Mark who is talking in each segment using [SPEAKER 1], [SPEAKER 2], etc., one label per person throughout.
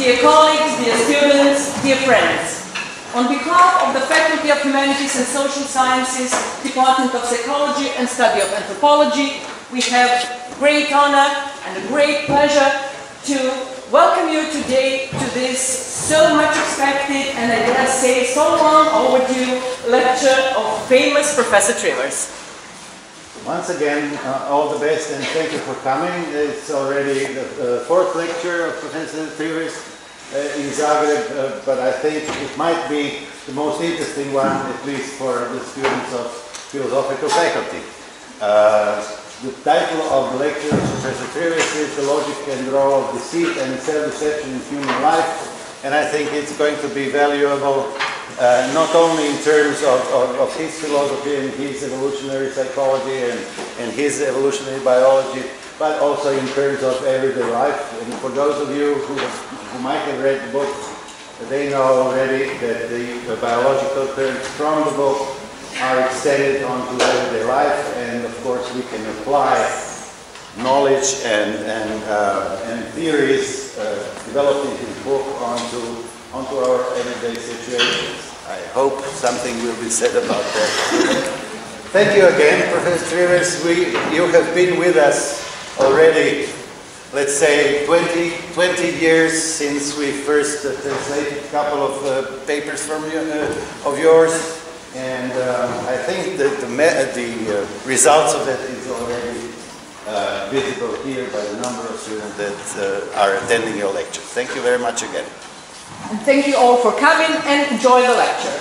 [SPEAKER 1] dear colleagues, dear students, dear friends. On behalf of the Faculty of Humanities and Social Sciences, Department of Psychology and Study of Anthropology, we have great honor and a great pleasure to welcome you today to this so much expected and I dare say so long overdue lecture of famous Professor Trivers.
[SPEAKER 2] Once again, all the best and thank you for coming. It's already the fourth lecture of Professor Trivers in Zagreb, but I think it might be the most interesting one, at least for the students of philosophical faculty. The title of the lecture of Professor Trivers is The Logic and Role of Deceit and Self-Deception in Human Life, and I think it's going to be valuable not only in terms of his philosophy and his evolutionary psychology and his evolutionary biology, but also in terms of everyday life. And for those of you who might have read the book, they know already that the biological terms from the book are extended onto everyday life, and of course we can apply knowledge and theories developed in his book onto our everyday situations. I hope something will be said about that. Thank you again, Professor Trivers. You have been with us already, let's say, 20 years since we first translated a couple of papers from of yours, and I think that the results of that is already visible here by the number of students that are attending your lecture. Thank you very much again.
[SPEAKER 1] And thank you all for coming and enjoy the lecture.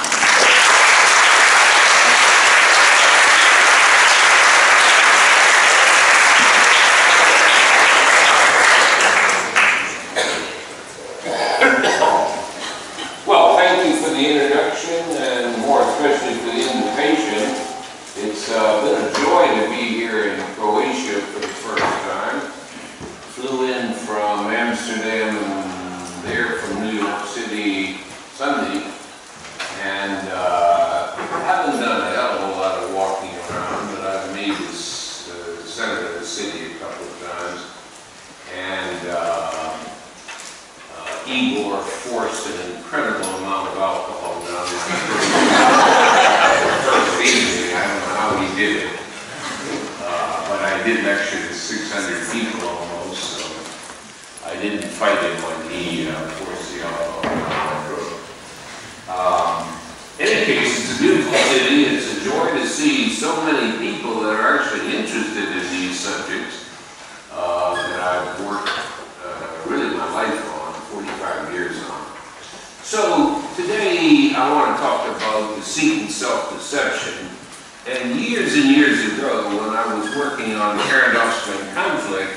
[SPEAKER 3] Well, thank you for the introduction and more especially for the invitation. It's been a joy to be here in Croatia for the first time. Flew in from Amsterdam and there from New York City Sunday, and haven't done a hell of a lot of walking around, but I've made this center of the city a couple of times, and Igor forced an incredible amount of alcohol down my first evening. I don't know how he did it, but I did lecture to 600 people almost, so I didn't fight him when he forced the alcohol down my throat. In any case, it's a beautiful city. It's a joy to see so many people that are actually interested in these subjects that I've worked really my life on, 45 years on. So today I want to talk about deceit and self-deception. And years ago, when I was working on paradox and conflict,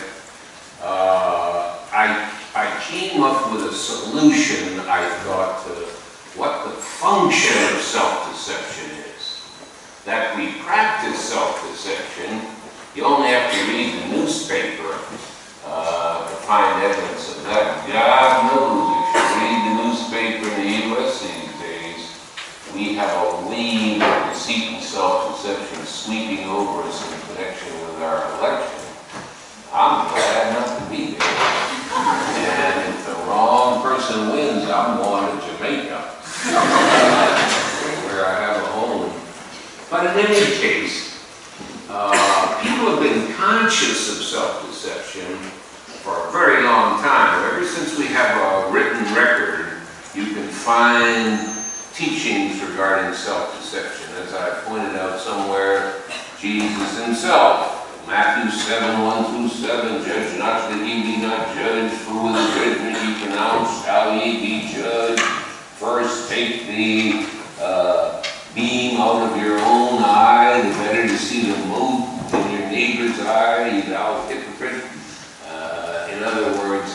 [SPEAKER 3] I came up with a solution, I thought, to what the function of self-deception is. That we practice self-deception. You only have to read the newspaper to find evidence of that. God knows, if you read the newspaper in the U.S. these days, we have a wave of deceit and self-deception sweeping over us in connection with our election. I'm glad not to be there. And if the wrong person wins, I'm going to Jamaica, where I have a home. But in any case, people have been conscious of self-deception for a very long time. Ever since we have a written record, you can find teachings regarding self-deception. As I pointed out somewhere, Jesus himself, Matthew 7:1-7, judge not that ye be not judged, for with the judgment ye pronounce shall ye be judged. First take the beam out of your own eye, the better to see the mote in your neighbor's eye, ye thou hypocrite. In other words,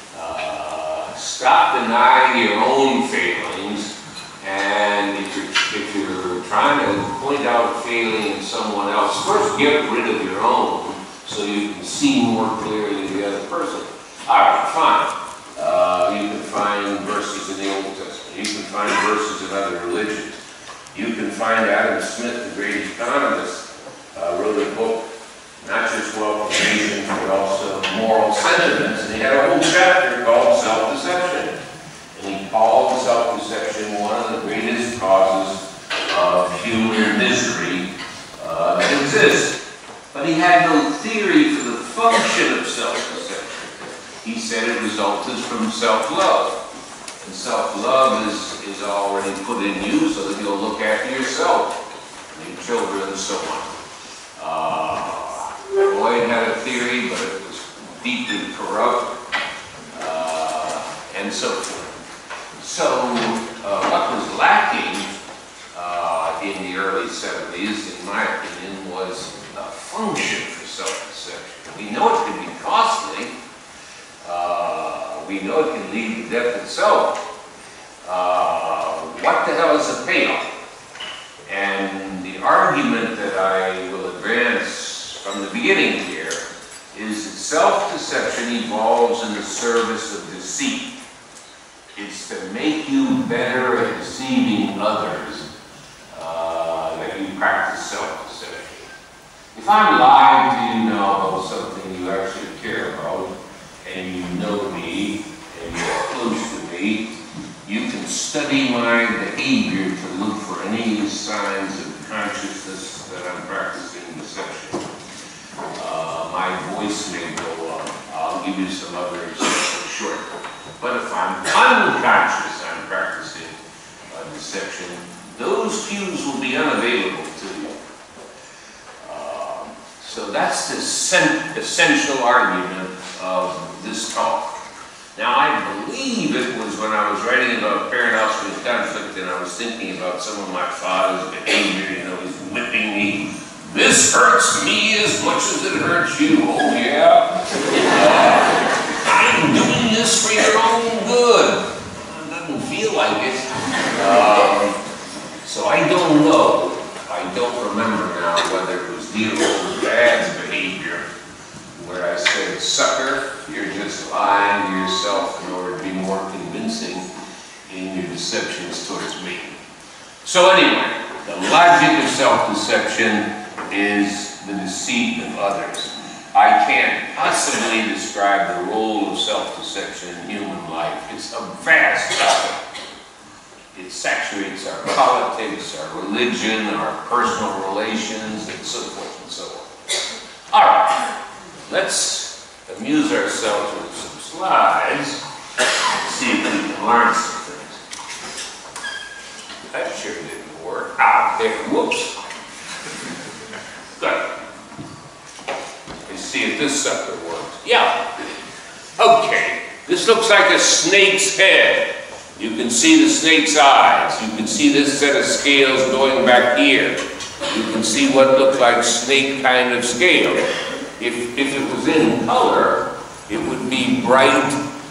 [SPEAKER 3] stop denying your own failings, and if you're trying to point out a failing in someone else, first get rid of your own so you can see more clearly the other person. All right, fine. You can find verses in the Old Testament. You can find verses in other religions. You can find Adam Smith, the great economist, wrote a book, not just Wealth of Nations, but also Moral Sentiments, and he had a whole chapter called Self-Deception. he said it resulted from self-love. And self-love is already put in you so that you'll look after yourself, and your children, and so on. Lloyd had a theory, but it was deeply corrupt, and so forth. So what was lacking in the early 70s, in my opinion, was a function for self-deception. We know it can be costly. We know it can lead to death itself. What the hell is the payoff? And the argument that I will advance from the beginning here is that self-deception evolves in the service of deceit. It's to make you better at deceiving others that you practice self-deception. If I'm lying to you now about something you actually care about, and you know me, and you're close to me, you can study my behavior to look for any signs of consciousness that I'm practicing deception. My voice may go up. I'll give you some other examples shortly. But if I'm unconscious I'm practicing deception, those cues will be unavailable to you. So that's the essential argument of this talk. Now, I believe it was when I was writing about parent-offspring conflict and I was thinking about some of my father's behavior, you know, he's whipping me. This hurts me as much as it hurts you. Oh, yeah. I'm doing this for your own good. It doesn't feel like it. So I don't know. I don't remember now whether it was dealing with Dad's behavior, where I said, sucker, you're just lying to yourself in order to be more convincing in your deceptions towards me. So anyway, the logic of self-deception is the deceit of others. I can't possibly describe the role of self-deception in human life. It's a vast topic. It saturates our politics, our religion, our personal relations, and so forth and so on. All right, let's amuse ourselves with some slides. See if we can learn some things. That sure didn't work. Ah, there, whoops. Good. Let's see if this sucker works. Yeah. Okay, this looks like a snake's head. You can see the snake's eyes. You can see this set of scales going back here. You can see what look like snake kind of scales. If it was in color, it would be bright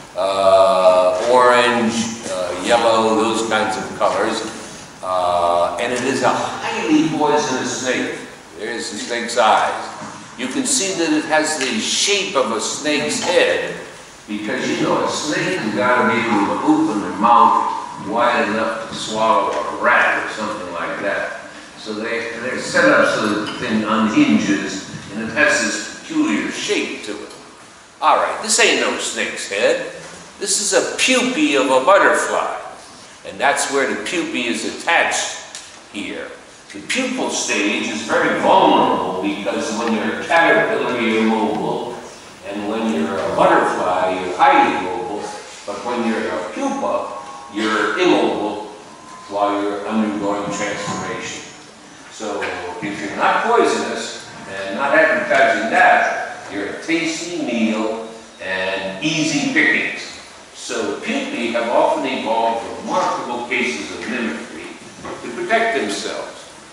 [SPEAKER 3] orange, yellow, those kinds of colors. And it is a highly poisonous snake. There's the snake's eyes. You can see that it has the shape of a snake's head, because you know a snake has got to be able to open their mouth wide enough to swallow a rat or something like that. So they're set up so that the thing unhinges and it has this peculiar shape to it. All right, this ain't no snake's head. This is a pupae of a butterfly, and that's where the pupae is attached here. The pupal stage is very vulnerable because when you're a caterpillar, you're mobile, and when you're a butterfly, you're highly mobile, but when you're a pupa, you're immobile while you're undergoing transformation. So if you're not poisonous and not advertising that, you're a tasty meal and easy pickings. So pupae have often evolved remarkable cases of mimicry to protect themselves.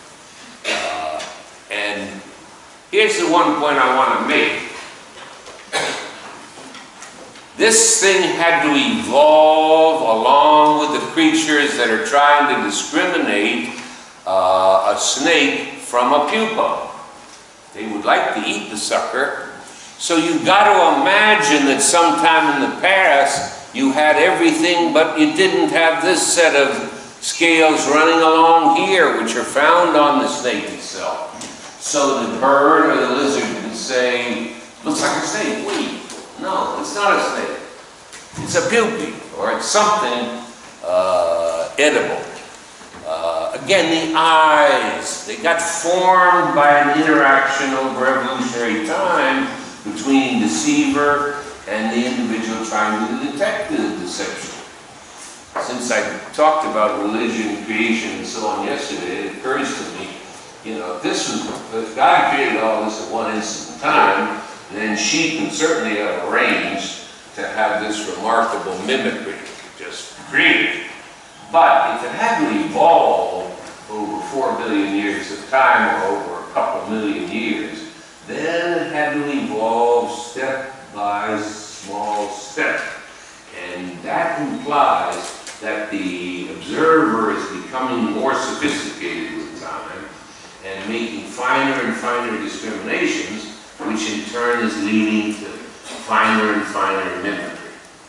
[SPEAKER 3] And here's the one point I want to make. This thing had to evolve along with the creatures that are trying to discriminate a snake from a pupa. They would like to eat the sucker. So you've got to imagine that sometime in the past you had everything, but you didn't have this set of scales running along here, which are found on the snake itself. So the bird or the lizard can say, looks like a snake, wait. No, it's not a snake. It's a pupae, or it's something edible. Again, the eyes, they got formed by an interaction over evolutionary time between deceiver and the individual actually trying to detect the deception. Since I talked about religion, creation, and so on yesterday, it occurs to me, you know, if God created all this at one instant in time, then she can certainly have arranged to have this remarkable mimicry just created. But if it hadn't evolved over 4 billion years of time, or over a couple million years, then it had to evolve step by small step. And that implies that the observer is becoming more sophisticated with time and making finer and finer discriminations, which in turn is leading to finer and finer mimicry.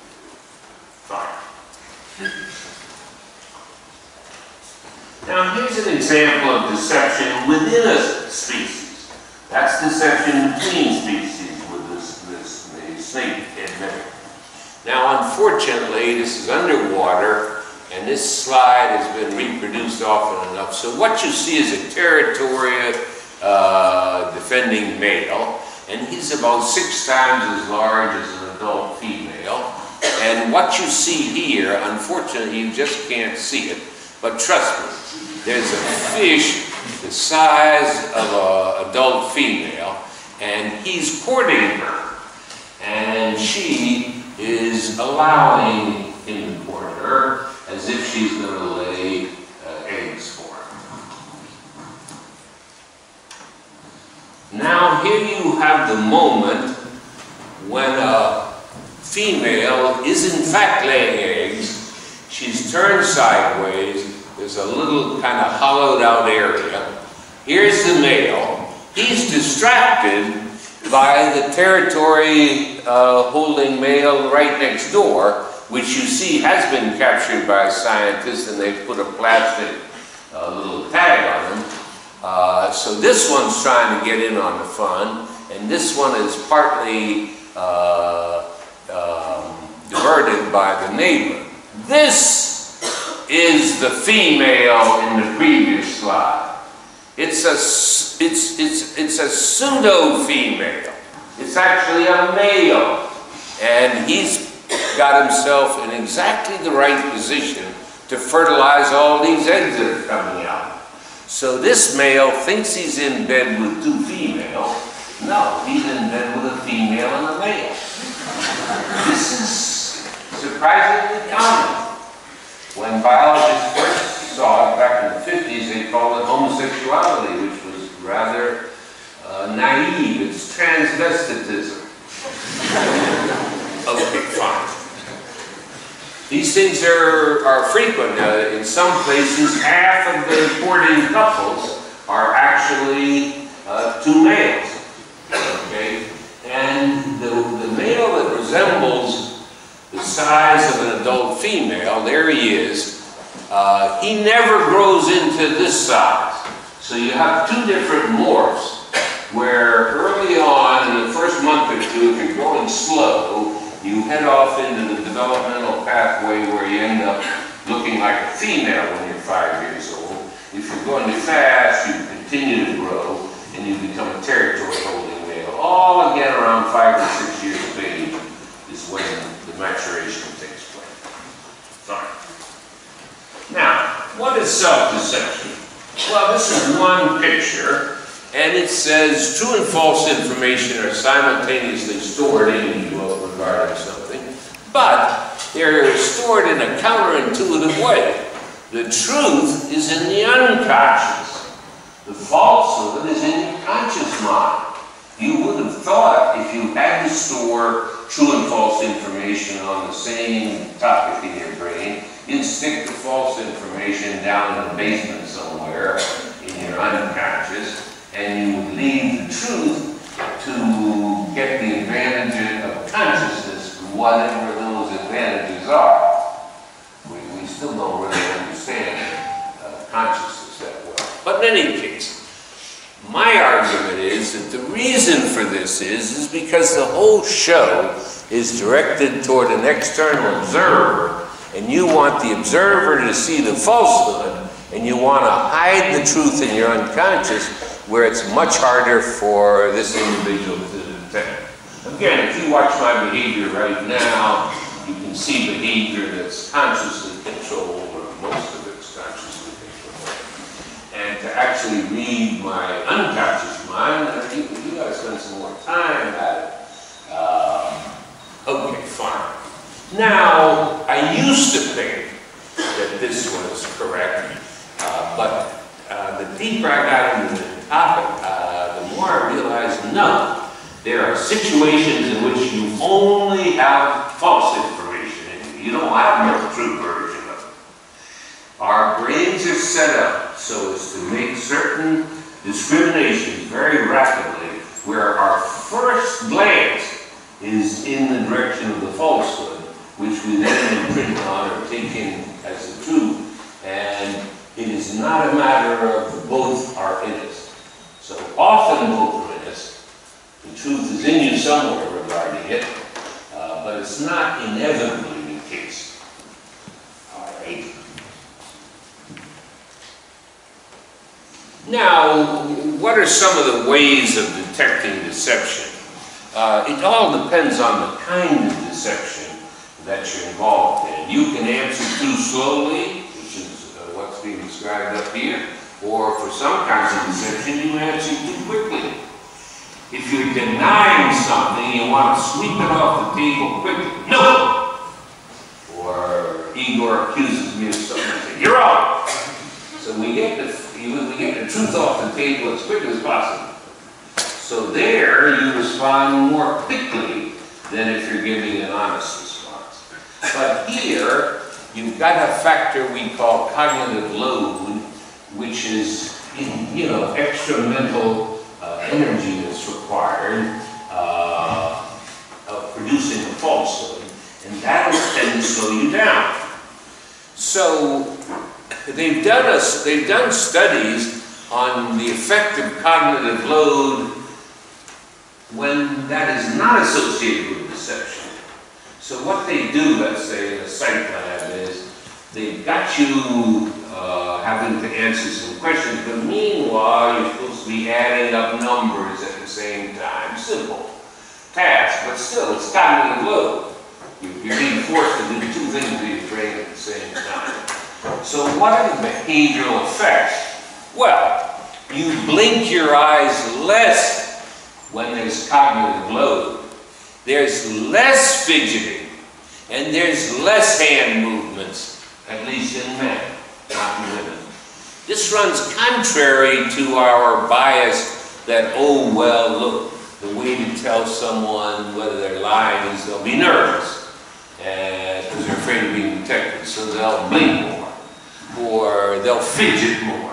[SPEAKER 3] Fine. Now here's an example of deception within a species. That's deception between species with the snakehead mimic. Now unfortunately this is underwater and this slide has been reproduced often enough. So what you see is a territorial defending male, and he's about 6 times as large as an adult female. And what you see here, unfortunately you just can't see it, but trust me, there's a fish the size of an adult female, and he's courting her, and she is allowing him to court her as if she's going to lay eggs for him. Now here you have the moment when a female is in fact laying eggs. She's turned sideways. There's a little kind of hollowed out area. Here's the male. He's distracted by the territory holding male right next door, which you see has been captured by scientists, and they've put a plastic little tag on him. So this one's trying to get in on the fun, and this one is partly diverted by the neighbor. This is the female in the previous slide. It's a pseudo-female. It's actually a male. And he's got himself in exactly the right position to fertilize all these eggs that are coming out. So this male thinks he's in bed with 2 females. No, he's in bed with a female and a male. This is surprisingly common. When biologists first saw it back in the 50s, they called it homosexuality, which was rather naive. It's transvestitism. Okay, fine. These things are frequent. In some places, half of the courting couples are actually 2 males. Okay? And the male that resembles the size of an adult female, there he is, he never grows into this size. So you have 2 different morphs, where early on, in the first month or 2, if you're going slow, you head off into the developmental pathway where you end up looking like a female when you're 5 years old. If you're going too fast, you continue to grow, and you become a territory-holding male. All again around 5 or 6 years of age is when the maturation takes place. Fine. Now, what is self-deception? Well, this is one picture, and it says true and false information are simultaneously stored in you regarding something, but they're stored in a counterintuitive way. The truth is in the unconscious. The falsehood is in your conscious mind. You would have thought if you had to store true and false information on the same topic in your brain, you'd stick the false information down in the basement somewhere in your unconscious, and you would leave the truth to get the advantage of consciousness, whatever those advantages are. We still don't really understand consciousness that well. But in any case, my argument is that the reason for this is because the whole show is directed toward an external observer, and you want the observer to see the falsehood, and you want to hide the truth in your unconscious, where it's much harder for this individual to detect. Again, if you watch my behavior right now, you can see behavior that's consciously controlled, or most of it's consciously controlled. And to actually read my unconscious mind, you gotta spend some more time at it. Okay, fine. Now, I used to think that this was correct, but the deeper I got into the topic, the more I realized, no. There are situations in which you only have false information in you. You don't have no true version of it. Our brains are set up so as to make certain discriminations very rapidly, where our first glance is in the direction of the falsehood, which we then imprint on or take in as the truth, and it is not a matter of both are in us. So often both are in us. The truth is in you somewhere regarding it, but it's not inevitably the case. All right. Now, what are some of the ways of detecting deception? It all depends on the kind of deception that you're involved in. You can answer too slowly, which is what's being described up here, or for some kinds of deception, you answer too quickly. If you're denying something, you want to sweep it off the table quickly. No! Or Igor accuses me of something, I say, you're wrong! So we get the truth off the table as quick as possible. So there, you respond more quickly than if you're giving an honest response. But here, you've got a factor we call cognitive load, which is, extra mental energy that's required of producing a falsehood, and that will tend to slow you down. So they've done studies on the effect of cognitive load when that is not associated with deception. So what they do, let's say in a psych lab, is they've got you having to answer some questions, but meanwhile you're supposed to be adding up numbers at the same time. Simple task, but still it's cognitive load. You're being forced to do two things with your brain at the same time. So what are the behavioral effects? Well, you blink your eyes less when there's cognitive load. There's less fidgeting, and there's less hand movements, at least in men, not in women. This runs contrary to our bias that, oh, well, look, the way to tell someone whether they're lying is they'll be nervous, because they're afraid of being detected, so they'll blink more, or they'll fidget more.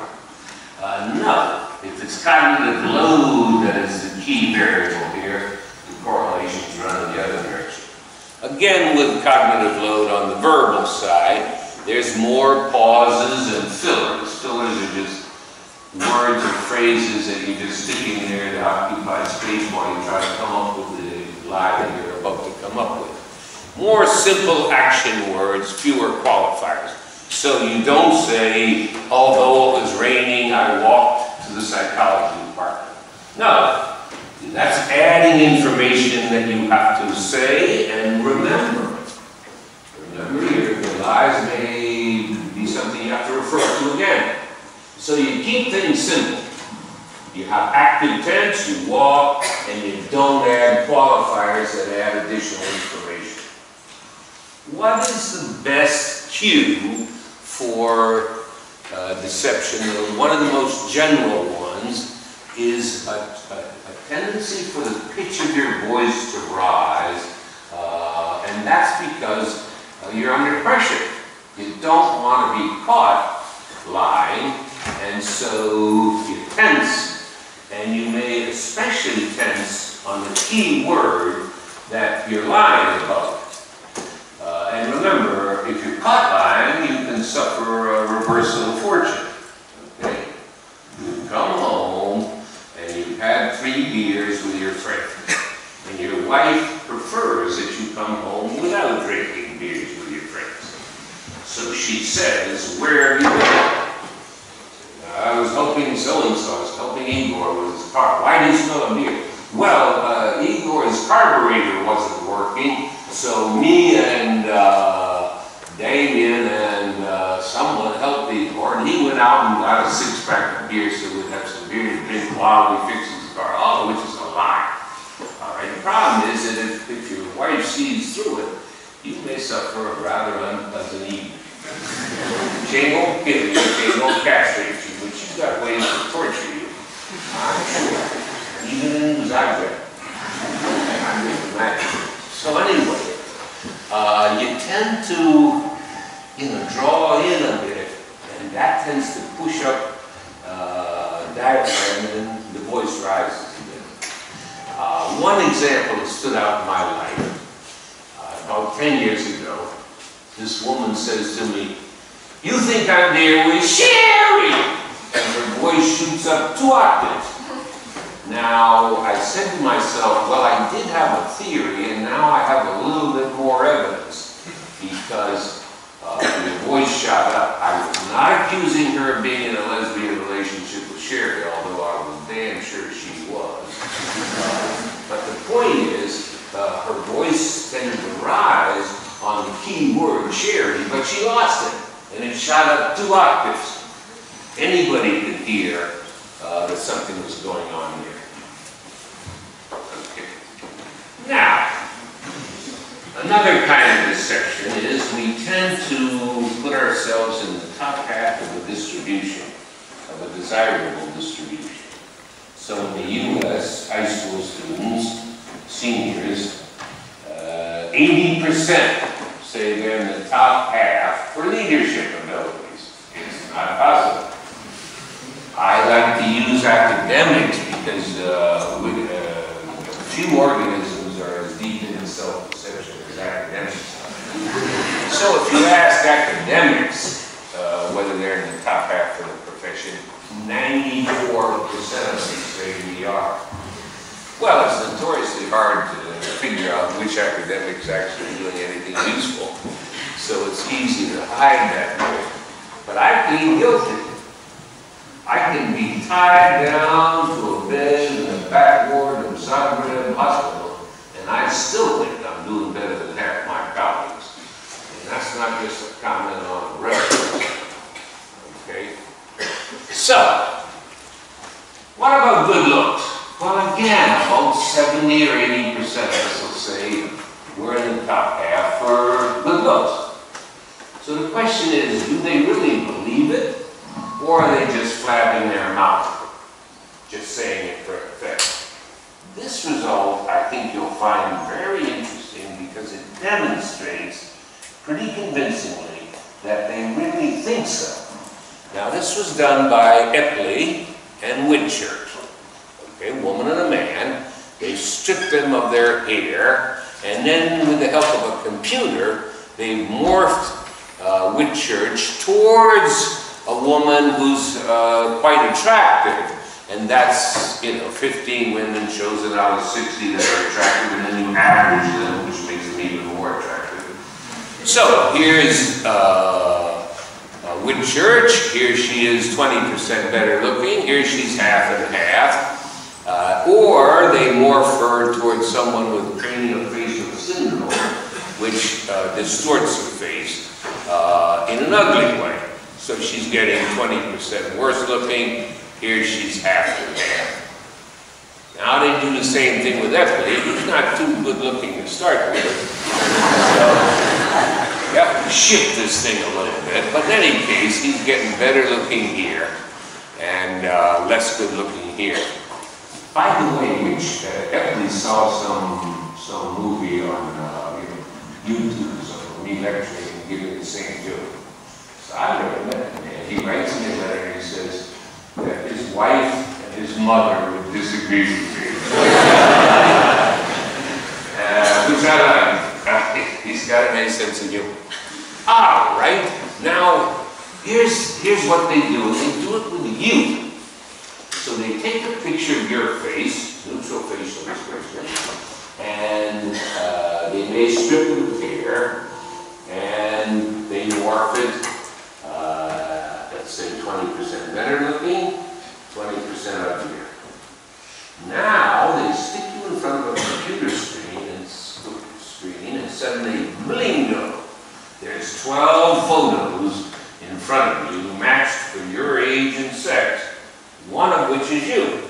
[SPEAKER 3] No, if it's cognitive load that is the key variable here, the correlations run in the other direction. Again, with cognitive load on the verbal side, there's more pauses and fillers. Fillers are just words or phrases that you're just sticking there to occupy space while you try to come up with the lie that you're about to come up with. More simple action words, fewer qualifiers. So you don't say, although it was raining, I walked to the psychology department. No, that's adding information that you have to say and remember. Remember, your lies may be something you have to refer to again. So you keep things simple. You have active tense, you walk, and you don't add qualifiers that add additional information. What is the best cue for deception? One of the most general ones is a tendency for the pitch of your voice to rise, and that's because you're under pressure. You don't want to be caught lying, and so you tense, and you may especially tense on the key word that you're lying about. And remember, if you're caught lying, you can suffer a reversal of fortune. Okay? You come home, and you've had 3 beers with your friend, and your wife prefers that you come home without drinking beers with your friends. So she says, where have you been? I was helping so-and-so, I was helping Igor with his car. Why do you smell a beer? Well, Igor's carburetor me and Damien and someone helped me, and he went out and got a 6-pack of beer so we'd have some beer to drink while we fixed his car. Oh, which is a lie. All right. The problem is that if your wife sees through it, you may suffer a rather unpleasant evening. She won't kill you, she won't castrate you, but she's got ways to torture you. I'm sure. Even in Zagreb. I'm just imagining. So anyway, you tend to, draw in a bit, and that tends to push up diaphragm, and then the voice rises a bit. One example that stood out in my life, about 10 years ago, this woman says to me, "You think I'm there with Sherry?" And her voice shoots up 2 octaves. Now, I said to myself, well, I did have a theory, and now I have a little bit more evidence, because the voice shot up. I was not accusing her of being in a lesbian relationship with Sherry, although I was damn sure she was. But the point is, her voice tended to rise on the key word Sherry, but she lost it, and it shot up 2 octaves. Anybody could hear that something was going on here. Okay. Now, another kind of deception is we tend to put ourselves in the top half of the distribution, of a desirable distribution. So in the U.S., high school students, seniors, 80% say they're in the top half for leadership abilities. It's not possible. I like to use academics because few organisms are as deep in self-deception as academics. So if you ask academics whether they're in the top half of the profession, 94% of them say we are. Well, it's notoriously hard to figure out which academics actually doing anything useful. So it's easy to hide that way. But I plead guilty. I can be tied down to a bed in the back ward of Zagreb Hospital, and I still think I'm doing better than half my colleagues. And that's not just a comment on reference. Okay? So, what about good looks? Well, again, about 70 or 80% of us will say we're in the top half for good looks. So the question is, do they really believe it? Or are they just flapping their mouth, just saying it for effect? This result, I think you'll find very interesting because it demonstrates pretty convincingly that they really think so. Now, this was done by Epley and Whitchurch. Okay, a woman and a man. They stripped them of their hair, and then with the help of a computer, they morphed Whitchurch towards a woman who's quite attractive, and that's, 15 women chosen out of 60 that are attractive, and then you average them, which makes them even more attractive. So here's Whitchurch. Here she is 20% better looking. Here she's half and half. Or they morph her towards someone with craniofacial syndrome, which distorts her face in an ugly way. So she's getting 20% worse looking. Here she's half and half. Now they do the same thing with Epley. He's not too good looking to start with. So you have to shift this thing a little bit. But in any case, he's getting better looking here and less good looking here. By the way, which Epley saw some movie on YouTube, so me lecturing and giving the same joke. So I've never met him. He writes me a letter and he says that his wife and his mother would disagree with me. Which I like. He's got a nice sense of humor. All right. Now, here's what they do. They do it with you. So they take a picture of your face, neutral facial expression, and they may strip it of hair, and they morph it, let's say 20% better looking, 20% uglier. Now they stick you in front of a computer screen and suddenly, lingo. There's 12 photos in front of you, matched for your age and sex, one of which is you.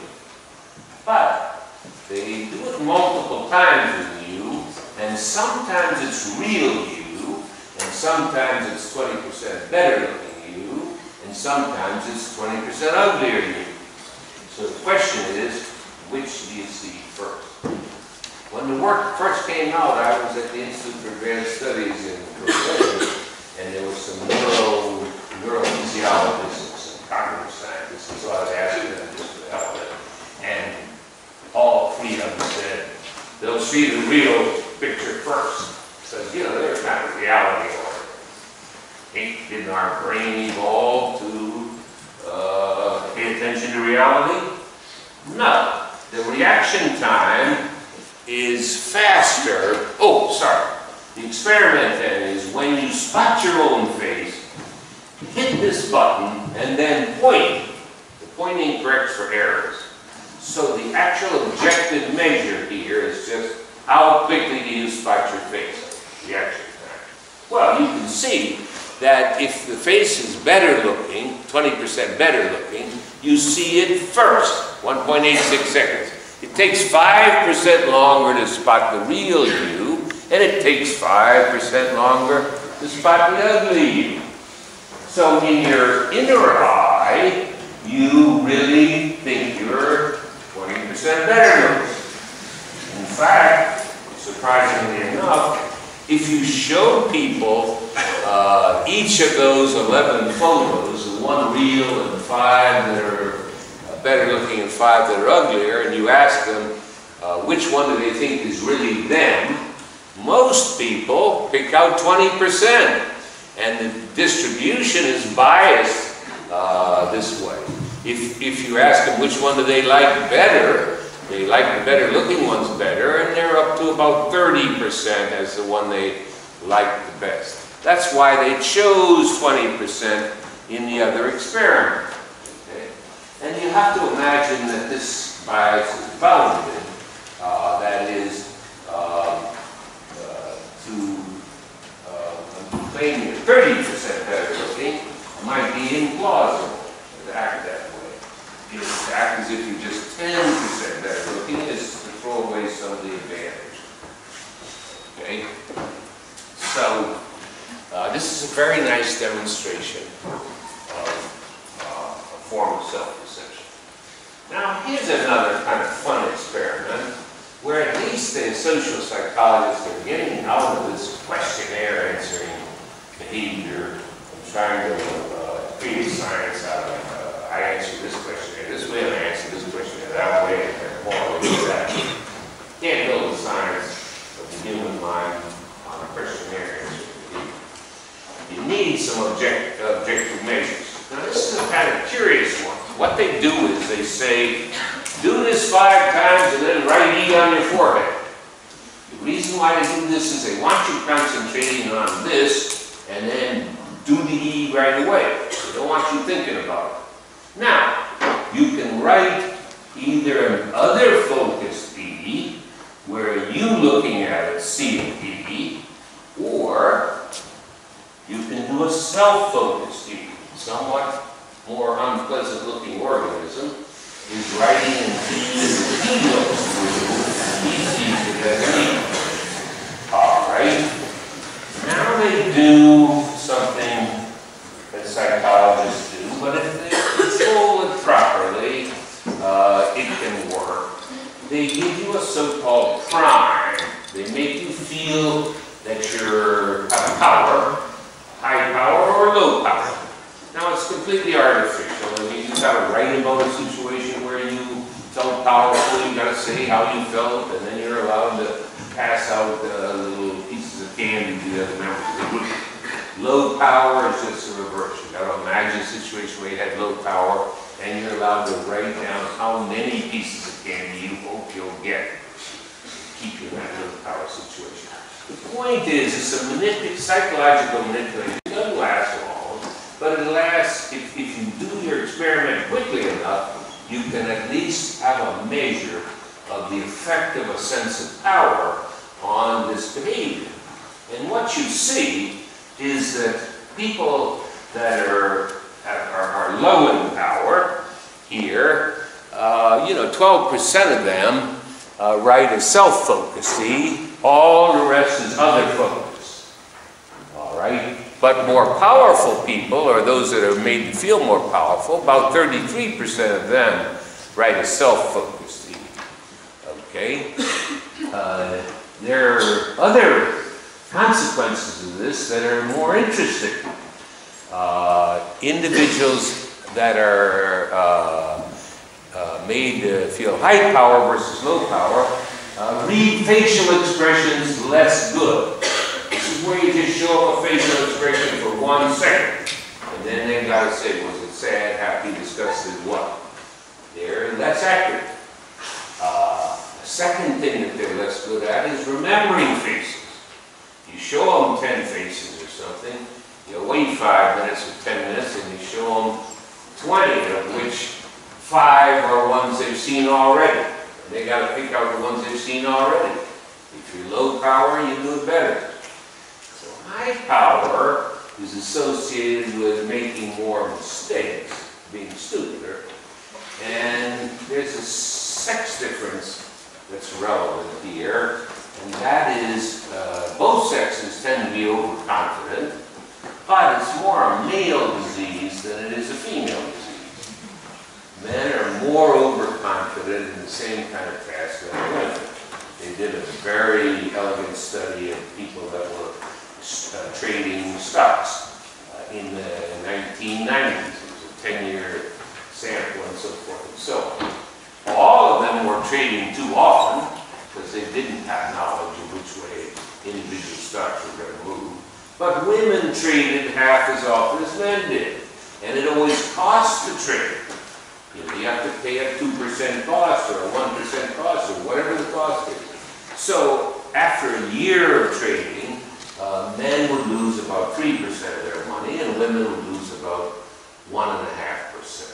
[SPEAKER 3] But they do it multiple times with you, and sometimes it's real you, and sometimes it's 20% better looking you, and sometimes it's 20% uglier you. So the question is, which do you see first? When the work first came out, I was at the Institute for Advanced Studies in Berlin, and there were some neurophysiologists and some cognitive scientists, and so I was asking them just to help them. And all three of them said, they'll see the real picture first. Because, you know, they're kind of reality oriented. Didn't our brain evolve to pay attention to reality? No. The reaction time is faster. Oh, sorry. The experiment then is when you spot your own face, hit this button, and then point. The pointing corrects for errors. So the actual objective measure here is just how quickly do you spot your face, reaction time. Well, you can see that if the face is better looking, 20% better looking, you see it first, 1.86 seconds. It takes 5% longer to spot the real you, and it takes 5% longer to spot the ugly you. So in your inner eye, you really think you're 20% better looking. In fact, surprisingly enough, if you show people each of those 11 photos, the one real and 5 that are better looking and 5 that are uglier, and you ask them which one do they think is really them, most people pick out 20%. And the distribution is biased this way. If you ask them which one do they like better, they like the better looking ones better, and they're up to about 30% as the one they like the best. That's why they chose 20% in the other experiment. Okay? And you have to imagine that this bias is bounded. That is, to claim you're 30% better looking might be implausible to act that way. You know, to act as if you're just 10% better looking is to throw away some of the advantage. Okay? So, this is a very nice demonstration of a form of self-deception. Now, here's another kind of fun experiment where at least the social psychologists are getting out of this questionnaire answering behavior and trying to create science out of it. I answer this questionnaire this way, and I answer this questionnaire that way, and more or less that. Can't build the science of the human mind on a questionnaire answer. You need some objective measures. Now this is a kind of curious one. What they do is they say, do this 5 times and then write E on your forehead. The reason why they do this is they want you concentrating on this and then do the E right away. They don't want you thinking about it. Now, you can write either an other focused E, where you looking at it see an E, or you can do a self-focused E. Somewhat more unpleasant looking organism is writing an E as he looks through. He sees it as an E. Alright. Now they do something that psychologists do, but if they control it properly, it can work. They give you a so-called prime. They make you feel that you have power, high power or low power. Now it's completely artificial. I mean, you've got to write about a situation where you felt powerful, you've got to say how you felt, and then you're allowed to pass out little pieces of candy to the other members of the group. Low power is just the reverse. You've got to imagine a situation where you had low power, and you're allowed to write down how many pieces of candy you hope you'll get to keep you in that low power situation. The point is, it's a psychological manipulation. It doesn't last long, but it lasts, if you do your experiment quickly enough, you can at least have a measure of the effect of a sense of power on this behavior. And what you see is that people that are low in power here, 12% of them write as self-focusy, all the rest is other focus. All right? But more powerful people, or those that are made to feel more powerful, about 33% of them write as self-focusy. Okay? There are other consequences of this that are more interesting. Individuals that are made to feel high power versus low power read facial expressions less good. This is where you just show up a facial expression for 1 second, and then they gotta say, was it sad, happy, disgusted, what? They're less accurate. The second thing that they're less good at is remembering faces. You show them 10 faces or something, you wait 5 minutes or 10 minutes, and you show them 20, of which 5 are ones they've seen already. And they got to pick out the ones they've seen already. If you're low power, you do it better. So high power is associated with making more mistakes, being stupider. And there's a sex difference that's relevant here, and that is both sexes tend to be overconfident, but it's more a male disease than it is a female disease. Men are more overconfident in the same kind of task than women. They did a very elegant study of people that were trading stocks in the 1990s. It was a 10-year sample and so forth and so on. All of them were trading too often because they didn't have knowledge of which way individual stocks were going to move. But women traded half as often as men did. And it always costs to trade. You have to pay a 2% cost or a 1% cost or whatever the cost is. So after a year of trading, men would lose about 3% of their money and women would lose about 1.5%.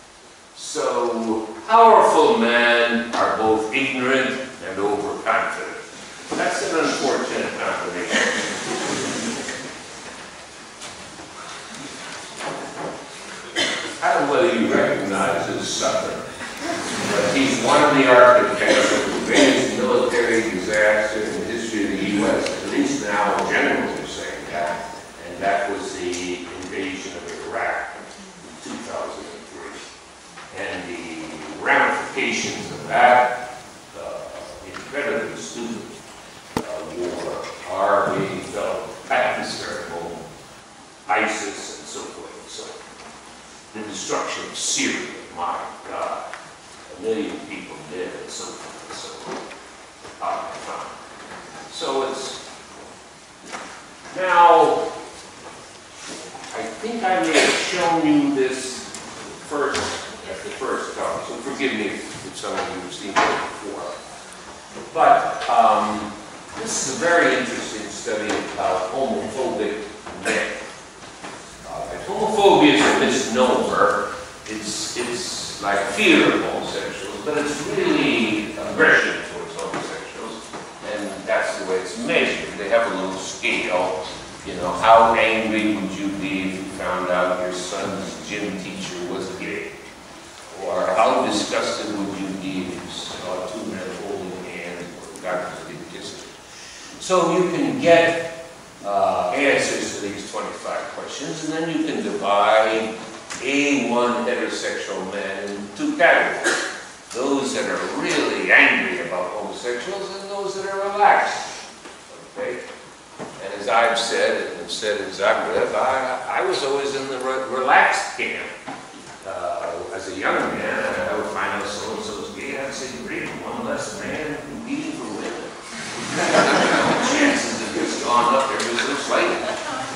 [SPEAKER 3] So powerful men are both ignorant and overconfident. That's an unfortunate combination. I don't know whether you recognize this sucker, but he's one of the architects of the greatest military disaster in the history of the U.S. At least now generals are saying that, and that was the invasion of Iraq in 2003. And the ramifications of that incredibly stupid war are being felt at this very moment. ISIS and so forth and so on. The destruction of Syria, my God, 1 million people dead and so forth and so on. So it's, now, I think I may have shown you this first, at the first talk, so forgive me if some of you have seen it before. But this is a very interesting study about homophobic men. Homophobia is a misnomer. It's like fear of homosexuals, but it's really aggression towards homosexuals, and that's the way it's measured. They have a little scale. You know, how angry would you be if you found out your son's gym teacher was gay? Or how disgusted would you be if you saw 2 men holding hands or got to get kissed? So you can get answers to these 25 questions, and then you can divide A1 heterosexual men into 2 categories. Those that are really angry about homosexuals and those that are relaxed. Okay? And as I've said, and said in Zagreb, I was always in the relaxed camp. As a young man, I would find out so-and-so's gay, I'd say, great, one less man competing for women. The chances of this gone up ever so slightly.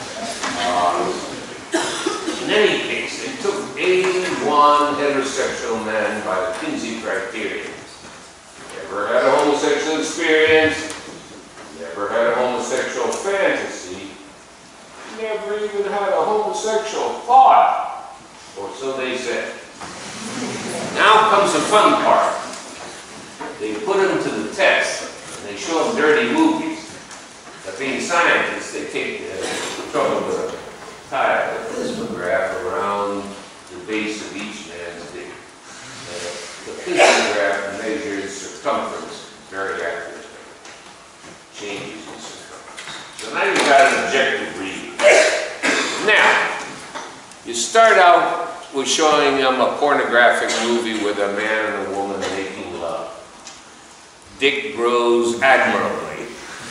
[SPEAKER 3] In any case, they took A1 heterosexual men by the Kinsey criteria. Never had a homosexual experience, never had a homosexual fantasy, never even had a homosexual thought, or so they said. Now comes the fun part. They put them to the test, and they show them dirty movies. But being scientists, they take trouble with a tile, a pismograph around the base of each man's dick. The pismograph measures circumference very accurately. Changes in circumference. So now you've got an objective reading. Now, you start out with showing them a pornographic movie with a man and a woman making love. Dick grows admirably.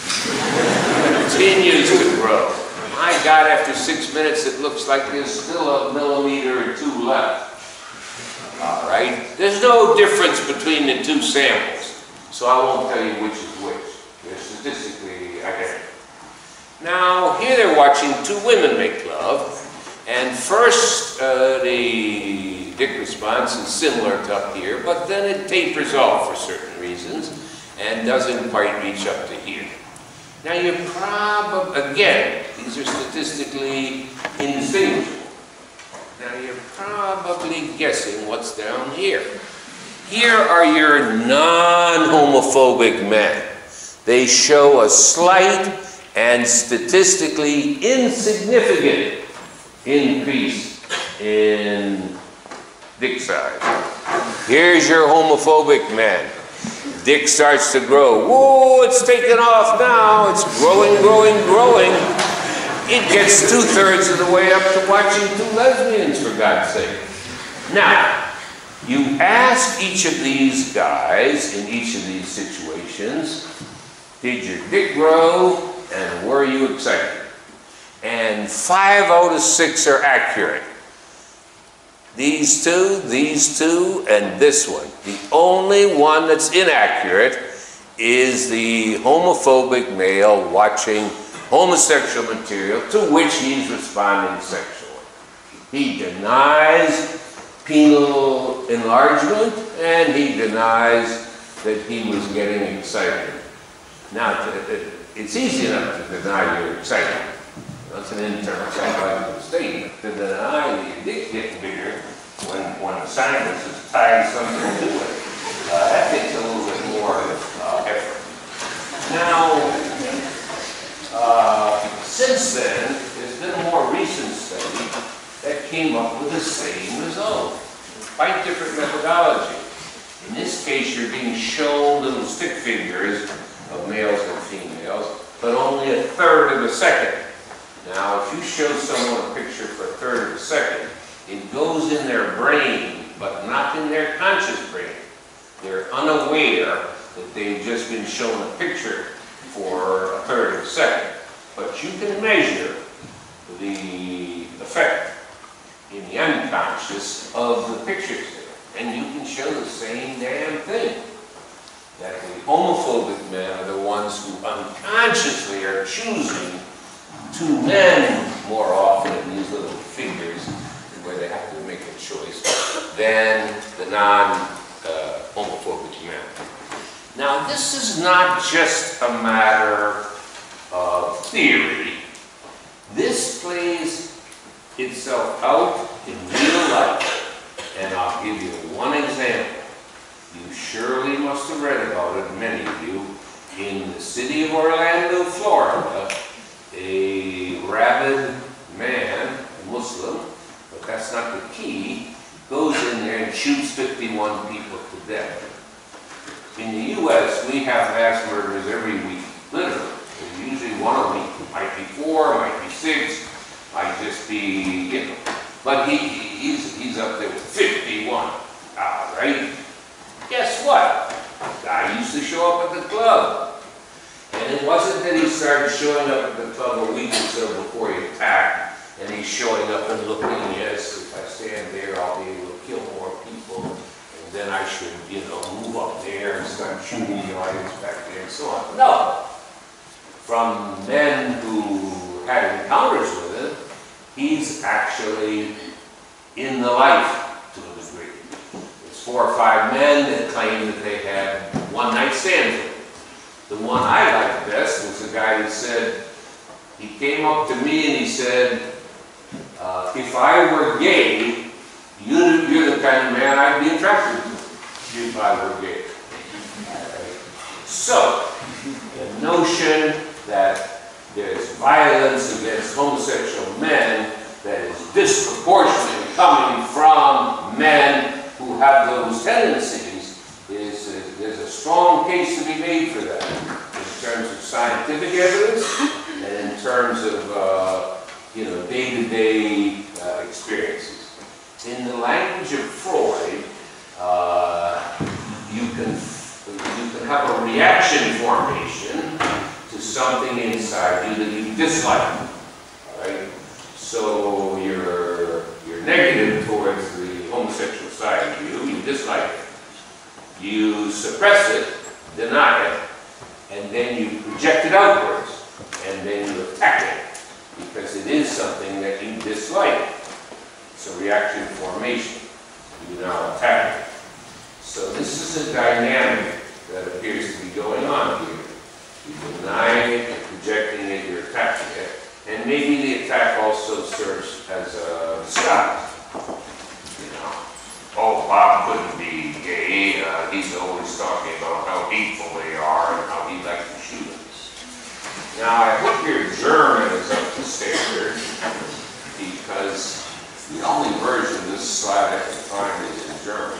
[SPEAKER 3] Continues to grow. My God, after 6 minutes, it looks like there's still a millimeter or two left. All right? There's no difference between the two samples, so I won't tell you which is which. They're statistically identical. Now, here they're watching two women make love, and first the dick response is similar to up here, but then it tapers off for certain reasons and doesn't quite reach up to here. Now you're probably, again, these are statistically indistinguishable. Now you're probably guessing what's down here. Here are your non-homophobic men. They show a slight and statistically insignificant increase in dick size. Here's your homophobic man. Dick starts to grow. Whoa, it's taking off now. It's growing, growing, growing. It gets 2/3 of the way up to watching two lesbians, for God's sake. Now, you ask each of these guys in each of these situations, did your dick grow and were you excited? And 5 out of 6 are accurate. These two, and this one. The only one that's inaccurate is the homophobic male watching homosexual material to which he's responding sexually. He denies penile enlargement and he denies that he was getting excited. Now, it's easy enough to deny you're excited. That's an internal psychological statement. To deny that your dick's getting bigger when a scientist is tied something to it, that takes a little bit more effort. Now, since then, there's been a more recent study that came up with the same result. Quite different methodology. In this case, you're being shown little stick figures of males and females, but only 1/3 of a second. Now, if you show someone a picture for 1/3 of a second, it goes in their brain, but not in their conscious brain. They're unaware that they've just been shown a picture for 1/3 of a second. But you can measure the effect in the unconscious of the pictures there. And you can show the same damn thing. That the homophobic men are the ones who unconsciously are choosing two men more often in these little figures where they have to make a choice than the non-homophobic men. Now, this is not just a matter of theory. This plays itself out in real life, and I'll give you one example. You surely must have read about it, many of you. In the city of Orlando, Florida, a rabid man, a Muslim, but that's not the key, goes in there and shoots 51 people to death. In the U.S., we have mass murders every week, literally. There's usually one a week. It might be 4, might be 6, might just be, you know. But he's up there with 51, all right? Guess what? Guy used to show up at the club. And it wasn't that he started showing up at the club a week or so before he attacked, and he's showing up and looking, yes, if I stand there, I'll be able to kill more people, and then I should, you know, move up there and start shooting the audience back there and so on. No. From men who had encounters with it, he's actually in the life to a degree. There's 4 or 5 men that claim that they had one-night stands with him. The one I liked best was the guy that said, he came up to me and he said, if I were gay, you're the kind of man I'd be attracted to if I were gay. So, the notion that there's violence against homosexual men that is disproportionately coming from men who have those tendencies, there's a strong case to be made for that in terms of scientific evidence and in terms of day-to-day experiences. In the language of Freud, you can have a reaction formation to something inside you that you dislike, right? So you're negative towards the homosexual side of you, you dislike it. You suppress it, deny it, and then you project it outwards, and then you attack it, because it is something that you dislike. It's a reaction formation. You now attack it. So this is a dynamic that appears to be going on here. You're denying it, you're projecting it, you're attacking it, and maybe the attack also serves as a disguise. Oh, Bob couldn't be gay. He's always talking about how hateful they are and how he'd like to shoot us. Now, I hope your German is up to standard, because the only version of this slide I can find is in German.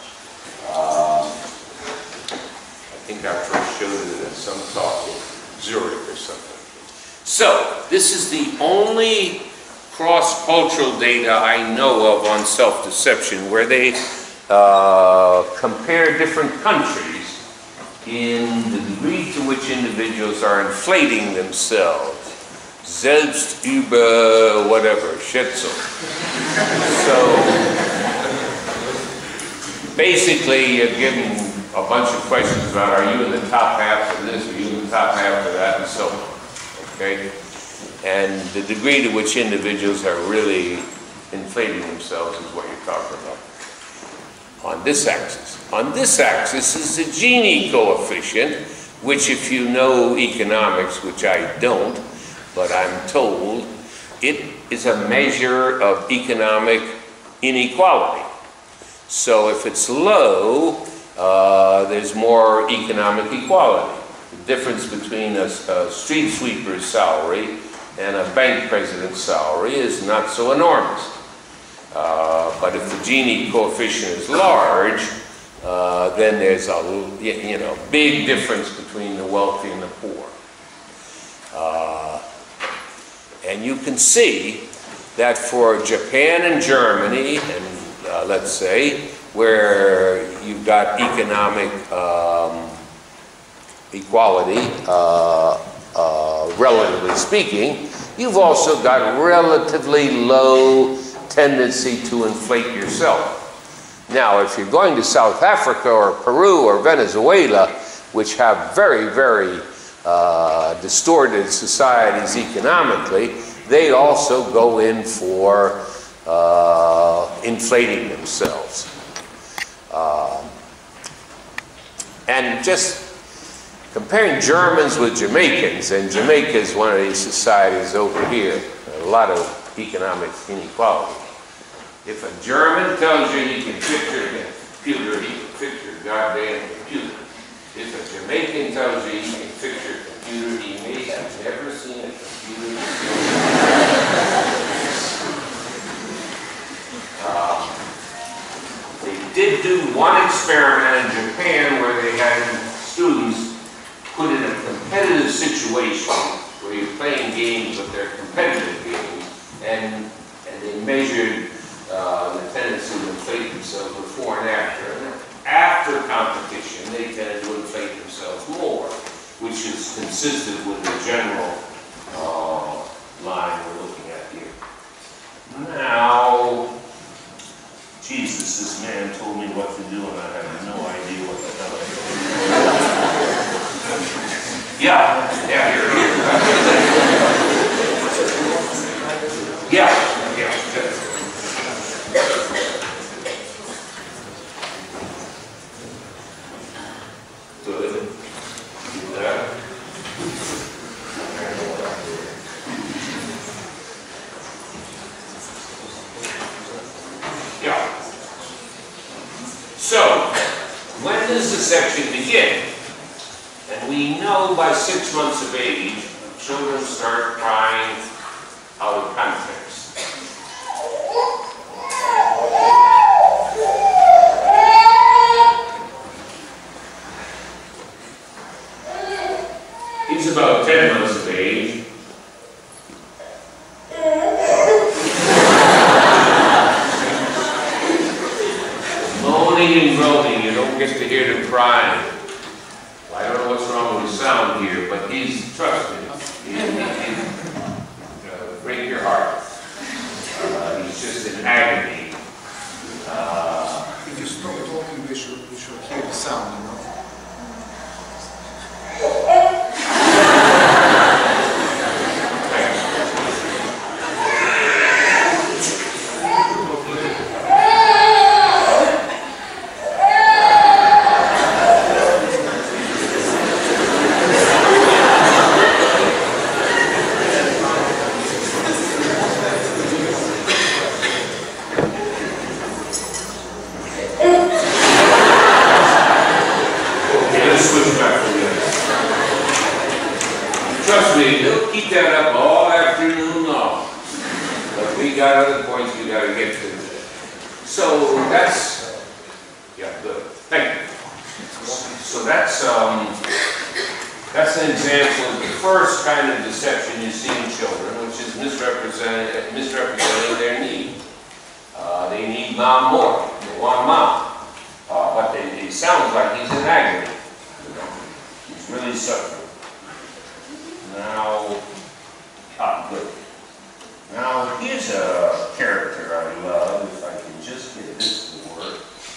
[SPEAKER 3] I think I first showed it at some talk in Zurich or something. So, this is the only cross-cultural data I know of on self-deception where they compare different countries in the degree to which individuals are inflating themselves. Selbst über whatever, Schätzung. So, basically you're given a bunch of questions about are you in the top half of this, are you in the top half of that, and so on, okay? And the degree to which individuals are really inflating themselves is what you're talking about. On this axis. On this axis is the Gini coefficient, which if you know economics, which I don't, but I'm told, it is a measure of economic inequality. So if it's low, there's more economic equality. The difference between a street sweeper's salary and a bank president's salary is not so enormous. But if the Gini coefficient is large, then there's a big difference between the wealthy and the poor. And you can see that for Japan and Germany, and let's say, where you've got economic equality, relatively speaking, you've also got relatively low tendency to inflate yourself. Now, if you're going to South Africa or Peru or Venezuela, which have very, very distorted societies economically, they also go in for inflating themselves. And just comparing Germans with Jamaicans, and Jamaica is one of these societies over here, a lot of economic inequality. If a German tells you he can fix your computer, he can fix your goddamn computer. If a Jamaican tells you he can fix your computer, he may have never seen a computer before. They did do one experiment in Japan where they had students put in a competitive situation where you're playing games, but they're competitive games, and they measured the tendency to inflate themselves before and after. And after competition, they tended to inflate themselves more, which is consistent with the general line we're looking at here. Now, Jesus, this man told me what to do, and I have no idea what the hell I did. Yeah, you're here. Yeah. Good. Do that. Yeah. So, when does the section begin? And we know by 6 months of age, children start crying out of context. He's about 10 months of age. Moaning and groaning, you don't get to hear them crying. I don't know what's wrong with his sound here, but he's, trust me, break your heart. He's just in agony.
[SPEAKER 4] If you stop talking, we should hear the sound, you know.
[SPEAKER 3] Trust me, he'll keep that up all afternoon long. But we got other points we got to get to. So that's, yeah, good. Thank you. So that's an example of the first kind of deception you see in children, which is misrepresenting their need. They need mom more. They want mom. But it sounds like he's in agony. You know? He's really suffering. Now, good. Now, here's a character I love, if I can just get this to work.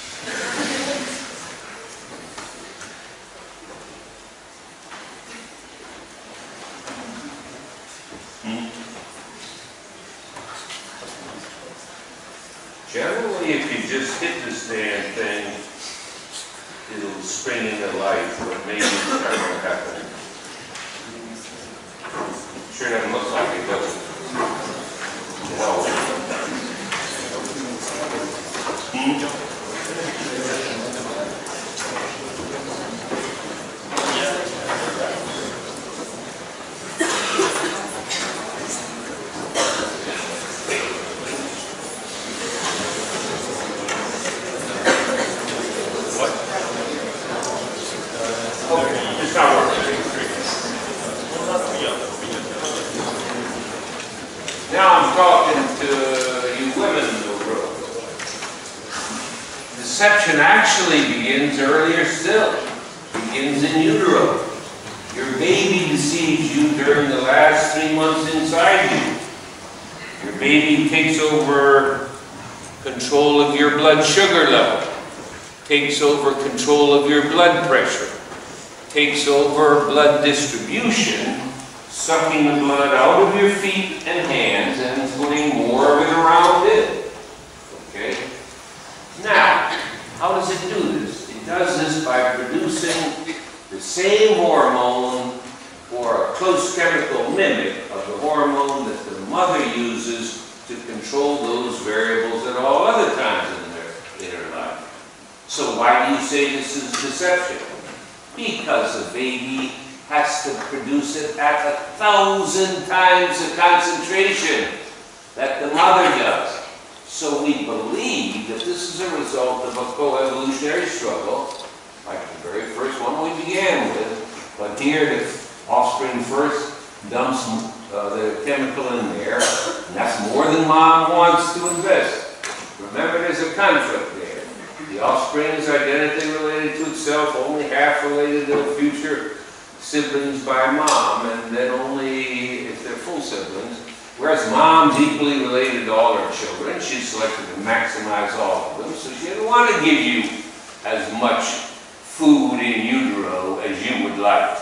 [SPEAKER 3] Generally, if you just hit this damn thing, it'll spring into life, but maybe it's not going to happen. Sure doesn't look like it, does it? No. It's not working. Now I'm talking to you women in the room. Deception actually begins earlier still. It begins in utero. Your baby deceives you during the last 3 months inside you. Your baby takes over control of your blood sugar level, takes over control of your blood pressure, takes over blood distribution, sucking the blood out of your feet and hands and putting more of it around it. Okay? Now, how does it do this? It does this by producing the same hormone, or a close chemical mimic of the hormone that the mother uses to control those variables at all other times in her life. So why do you say this is deception? Because a baby has to produce it at 1,000 times the concentration that the mother does. So we believe that this is a result of a coevolutionary struggle, like the very first one we began with. But here the offspring first dumps the chemical in there, and that's more than mom wants to invest. Remember, there's a conflict there. The offspring is identically related to itself, only half related to the future siblings by mom, and then only if they're full siblings. Whereas mom's equally related to all her children. She selected to maximize all of them, so she didn't want to give you as much food in utero as you would like.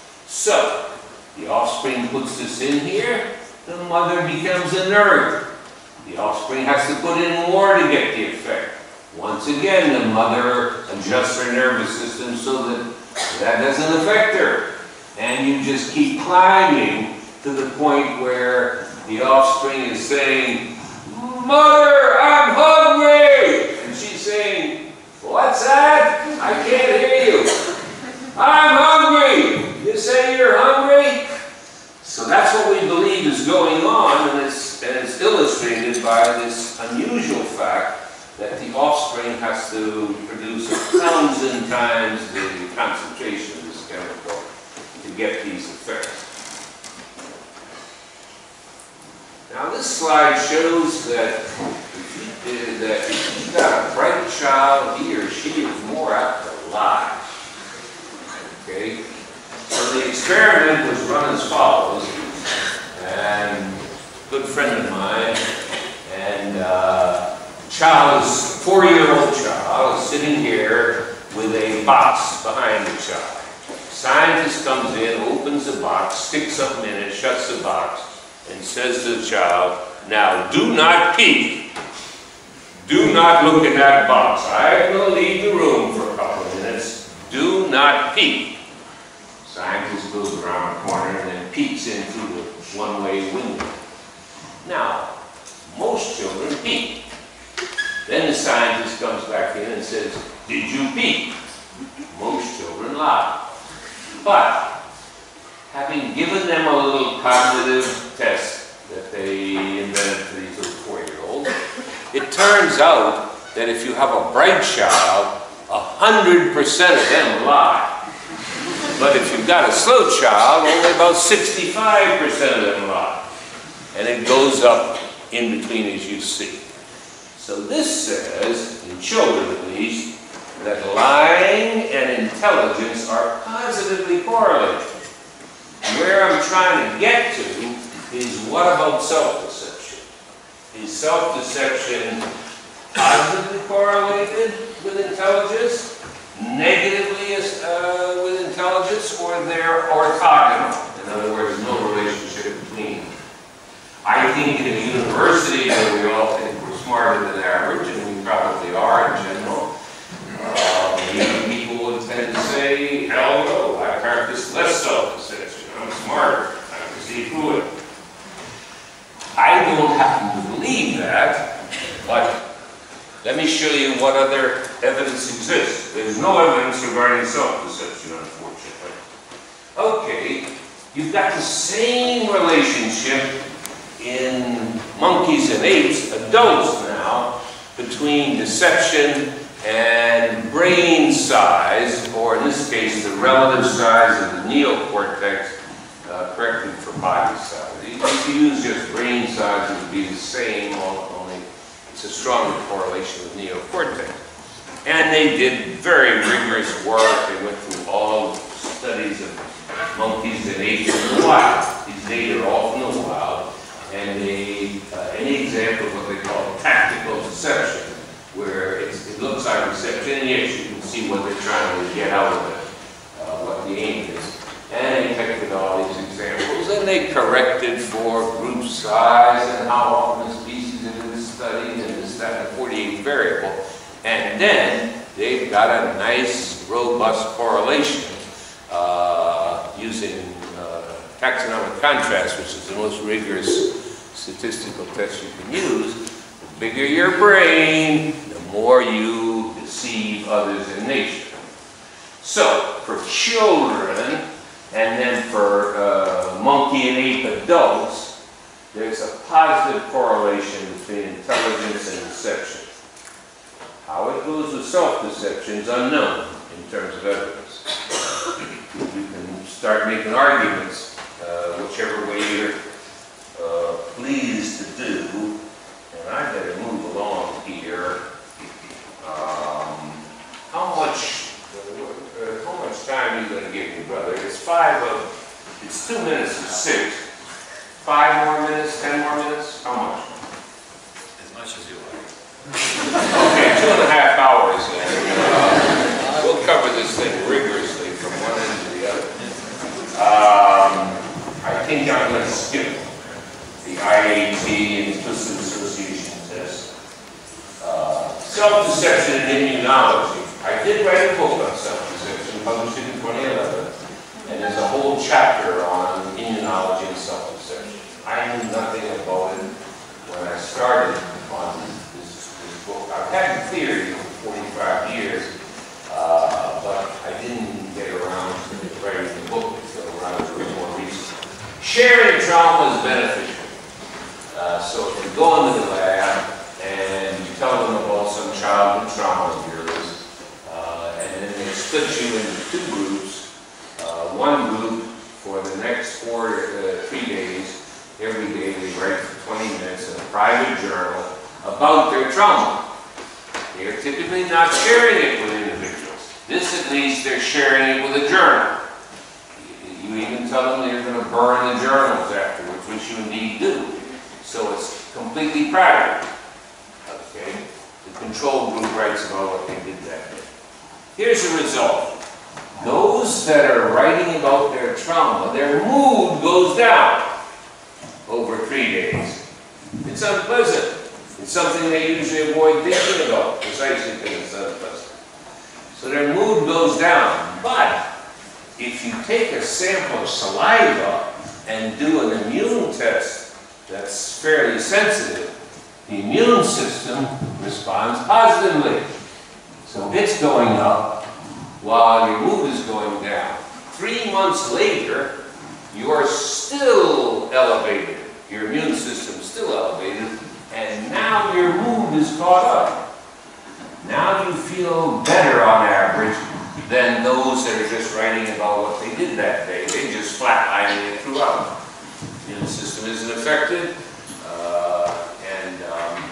[SPEAKER 3] So, the offspring puts this in here, the mother becomes inert. The offspring has to put in more to get the effect. Once again, the mother adjusts her nervous system so that that doesn't affect her. And you just keep climbing to the point where the offspring is saying, "Mother, I'm hungry!" And she's saying, "What's that? I can't hear you." "I'm hungry! You say you're hungry?" So So that's what we believe is going on, and it's illustrated by this unusual fact that the offspring has to produce 1,000 times the concentration of this chemical to get these effects. Now this slide shows that if you've got a bright child, he or she is more apt to lie. Okay? So the experiment was run as follows, and a good friend of mine, and child is, 4-year-old child, is sitting here with a box behind the child. Scientist comes in, opens the box, sticks something in it, shuts the box, and says to the child, now do not peek. Do not look at that box. I will leave the room for a couple of minutes. Do not peek. Scientist goes around the corner and then peeks in through the one-way window. Now, most children peek. Then the scientist comes back in and says, did you peek? Most children lie. But, having given them a little cognitive test that they invented for these little 4-year-olds, it turns out that if you have a bright child, 100% of them lie. But if you've got a slow child, only about 65% of them lie. And it goes up in between, as you see. So this says, in children at least, that lying and intelligence are positively correlated. Where I'm trying to get to is, what about self-deception? Is self-deception positively correlated with intelligence? Negatively with intelligence, or they're orthogonal? In other words, no relationship between them. I think in a university where we all think we're smarter than average, and we probably are in general, maybe people would tend to say, hell no, I practice less self-deception, I'm smarter, I can see through it. I don't happen to believe that, but let me show you what other evidence exists. There's no evidence regarding self-deception, unfortunately. Okay, you've got the same relationship in monkeys and apes, adults now, between deception and brain size, or in this case, the relative size of the neocortex, corrected for body size. If you use just brain size, it would be the same, only it's a stronger correlation with neocortex. And they did very rigorous work. They went through all studies of monkeys and apes in the wild. These data are all from the wild. And any example of what they call tactical deception, where it looks like deception, and yes, you can see what they're trying to get out of it, what the aim is. And they picked all these examples, and they corrected for group size and how often a species is studied, and this, that, and the 48 variable. And then they've got a nice, robust correlation using taxonomic contrast, which is the most rigorous statistical test you can use. The bigger your brain, the more you deceive others in nature. So, for children, and then for monkey and ape adults, there's a positive correlation between intelligence and deception. How it goes with self-deception is unknown in terms of evidence. You can start making arguments whichever way you're pleased to do. And I better move along here. How much time are you going to give me, brother? It's 2 minutes to 6. 5 more minutes, 10 more minutes? How much?
[SPEAKER 5] As much as you like.
[SPEAKER 3] Okay, 2.5 hours then. We'll cover this thing rigorously from one end to the other. I think I'm going to skip the IAT and Implicit Association test. Self-deception and immunology. I did write a book on self-deception, published it in 2011, and there's a whole chapter on immunology and self-deception. I knew nothing about it when I started on this book. I've had the theory for 45 years, but I didn't get around to writing the book until around more recent. Sharing So if you go into the lab and you tell them about some childhood trauma of yours, and then they split you into two groups, one group for the next 3 days, every day they write for 20 minutes in a private journal about their trauma. They are typically not sharing it with individuals. This, at least, they're sharing it with a journal. You even tell them you're going to burn the journals afterwards, which you indeed do. So it's completely private. Okay? The control group writes about what they did that day. Here's the result. Those that are writing about their trauma, their mood goes down over 3 days. It's unpleasant. It's something they usually avoid thinking about, precisely because it's unpleasant. So their mood goes down. But if you take a sample of saliva and do an immune test that's fairly sensitive, the immune system responds positively. So it's going up while your mood is going down. 3 months later, you're still elevated. Your immune system is still elevated, and now your mood is caught up. Now you feel better on average than those that are just writing about what they did that day. They just flatlining it throughout. The immune system isn't affected, and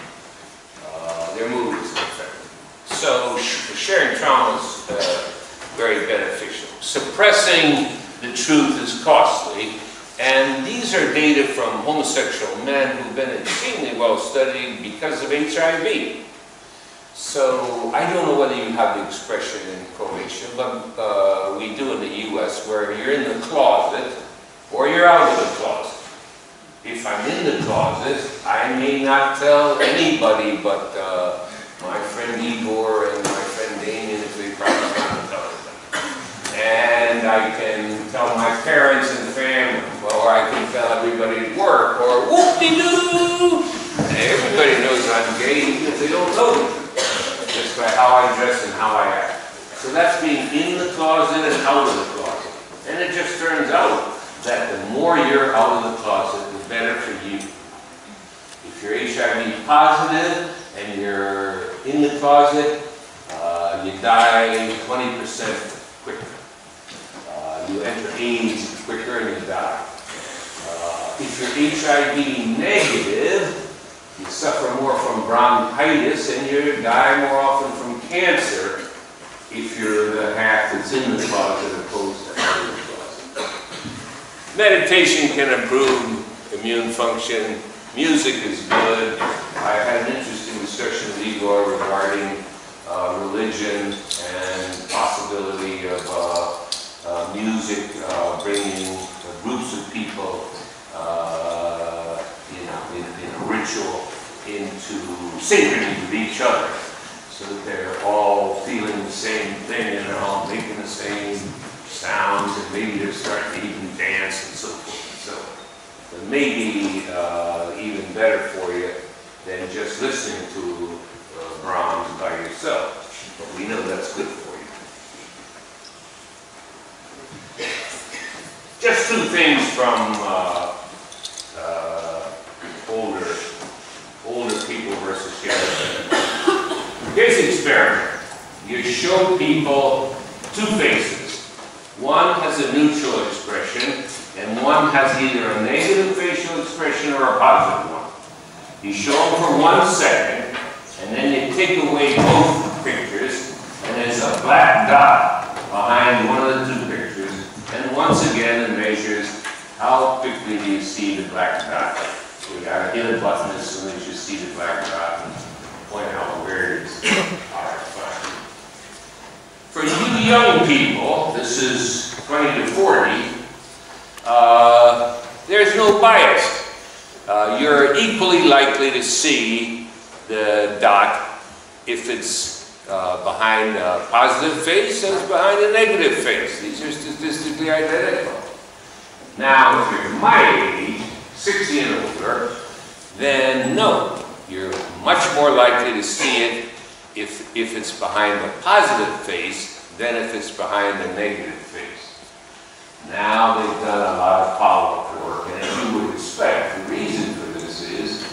[SPEAKER 3] their mood isn't affected. So sharing trauma is very beneficial. Suppressing the truth is costly, and these are data from homosexual men who've been extremely well studied because of HIV. So I don't know whether you have the expression in Croatia, but we do in the US, where you're in the closet or you're out of the closet. If I'm in the closet, I may not tell anybody but my friend Igor and my friend Damien, if they probably not tell them. And I can tell my parents and family, or I can tell everybody at work, or whoop-de-doo! Everybody knows I'm gay, even if they don't know it. Just by how I dress and how I act. So that's being in the closet and out of the closet. And it just turns out that the more you're out of the closet, the better for you. If you're HIV positive and you're in the closet, you die 20% quicker. You enter AIDS quicker and you die. If you're HIV negative, you suffer more from bronchitis and you die more often from cancer if you're the half that's in the closet opposed to out of the closet. Meditation can improve immune function. Music is good. I had an interesting discussion with Igor regarding religion and possibility of music bringing groups of people in a ritual into synchrony with each other, so that they're all feeling the same thing and they're all making the same sounds, and maybe they're starting to even dance and so forth. So it may be even better for you than just listening to Brahms by yourself. But we know that's good for you. Just two things from older people versus younger people. Here's the experiment. You show people two faces. One has a neutral expression, and one has either a negative facial expression or a positive one. You show them for 1 second, and then you take away both pictures, and there's a black dot behind one of the two pictures, and once again it measures how quickly do you see the black dot. You gotta hit a button as soon as you see the black dot and point out where it is. Alright, fine. For you young people, this is 20 to 40, there's no bias. You're equally likely to see the dot if it's behind a positive face as behind a negative face. These are statistically identical. Now, if you're my age, 60 and older, then no, you're much more likely to see it if it's behind the positive face than if it's behind the negative face. Now they've done a lot of follow-up work, and as you would expect, the reason for this is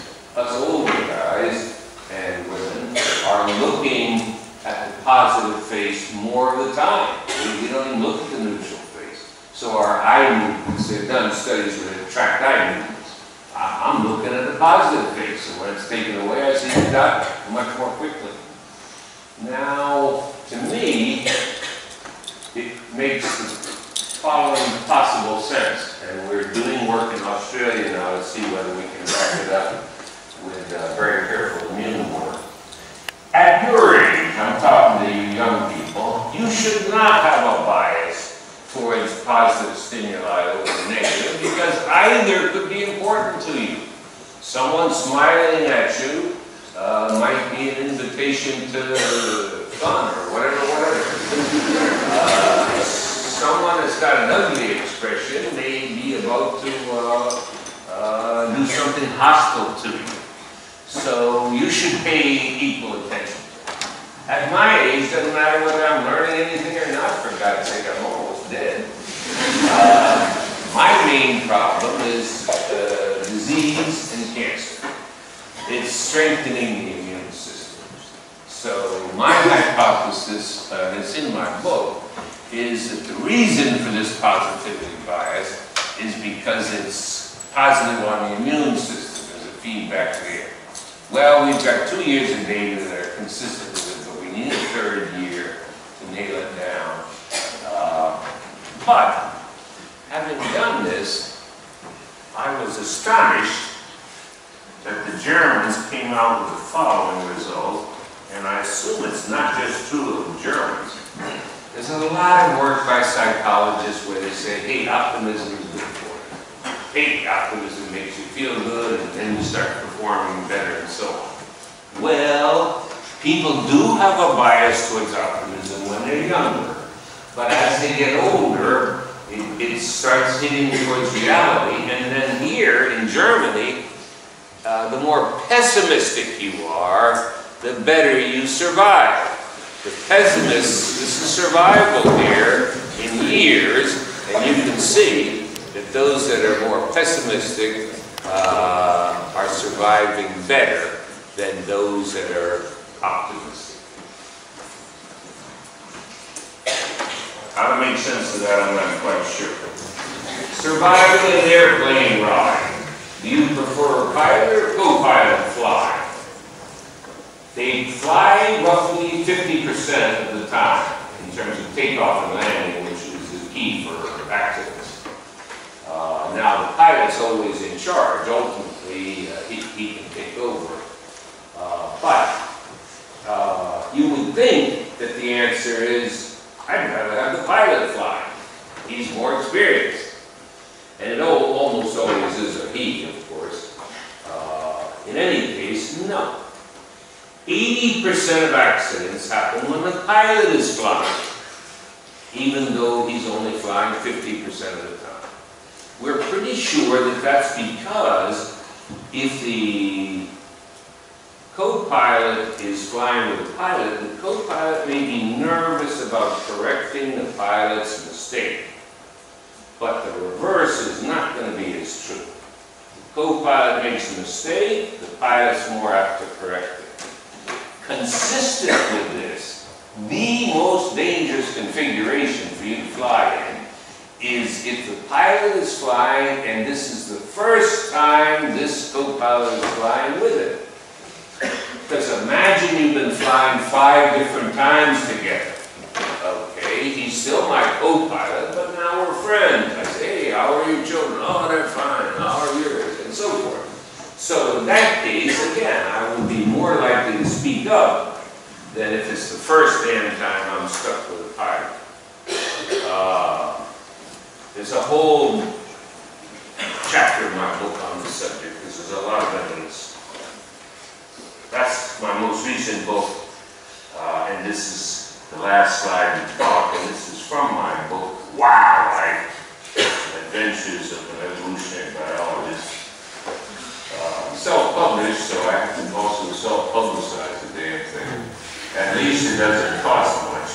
[SPEAKER 3] more of the time. We don't even look at the neutral phase. So our eye movements, they've done studies where they track eye movements. I'm looking at the positive phase, so when it's taken away, I see the dot much more quickly. Now, to me, it makes the following possible sense, and we're doing work in Australia now to see whether we can back it up with very careful immune work. At your age, I'm talking to you young people, you should not have a bias towards positive stimuli over negative, because either could be important to you. Someone smiling at you might be an invitation to fun or whatever. Someone that's got an ugly expression may be about to do something hostile to you. So you should pay equal attention. At my age, doesn't matter whether I'm learning anything or not, for God's sake, I'm almost dead. My main problem is disease and cancer. It's strengthening the immune system. So my hypothesis, and it's in my book, is that the reason for this positivity bias is because it's positive on the immune system as a feedback there. Well, we've got 2 years of data that are consistent with it, but we need a third year to nail it down. But having done this, I was astonished that the Germans came out with the following result, and I assume it's not just true of the Germans. There's a lot of work by psychologists where they say, hey, optimism is good for you. Hey, optimism makes you feel good, and then you start performing better, and so on. Well, people do have a bias towards optimism when they're younger. But as they get older, it starts hitting towards reality. And then here in Germany, the more pessimistic you are, the better you survive. The pessimists, this is survival here in years, and you can see that those that are more pessimistic are surviving better than those that are optimistic. How to make sense of that, I'm not quite sure. Surviving an airplane ride. Do you prefer pilot or co-pilot fly? They fly roughly 50% of the time in terms of takeoff and landing, which is the key for accidents. Now, the pilot's always in charge. Ultimately, he can take over. But you would think that the answer is, I'd rather have the pilot fly. He's more experienced. And it almost always is a he, of course. In any case, no. 80% of accidents happen when the pilot is flying, even though he's only flying 50% of the time. We're pretty sure that that's because if the co-pilot is flying with the pilot, the co-pilot may be nervous about correcting the pilot's mistake. But the reverse is not going to be as true. The co-pilot makes a mistake, the pilot's more apt to correct it. Consistent with this, the most dangerous configuration for you to fly in is if the pilot is flying and this is the first time this co-pilot is flying with it. Because imagine you've been flying 5 different times together. Okay, he's still my co-pilot, but now we're friends. I say, hey, how are your children? Oh, they're fine. How are yours? And so forth. So in that case, again, I would be more likely to speak up than if it's the first damn time I'm stuck with a pilot. There's a whole chapter in my book on this subject, because there's a lot of evidence. That's my most recent book, and this is the last slide in the talk, and this is from my book, Wow! Adventures of an Evolutionary Biologist. Self-published, so I have to also self-publicize the damn thing. At least it doesn't cost much.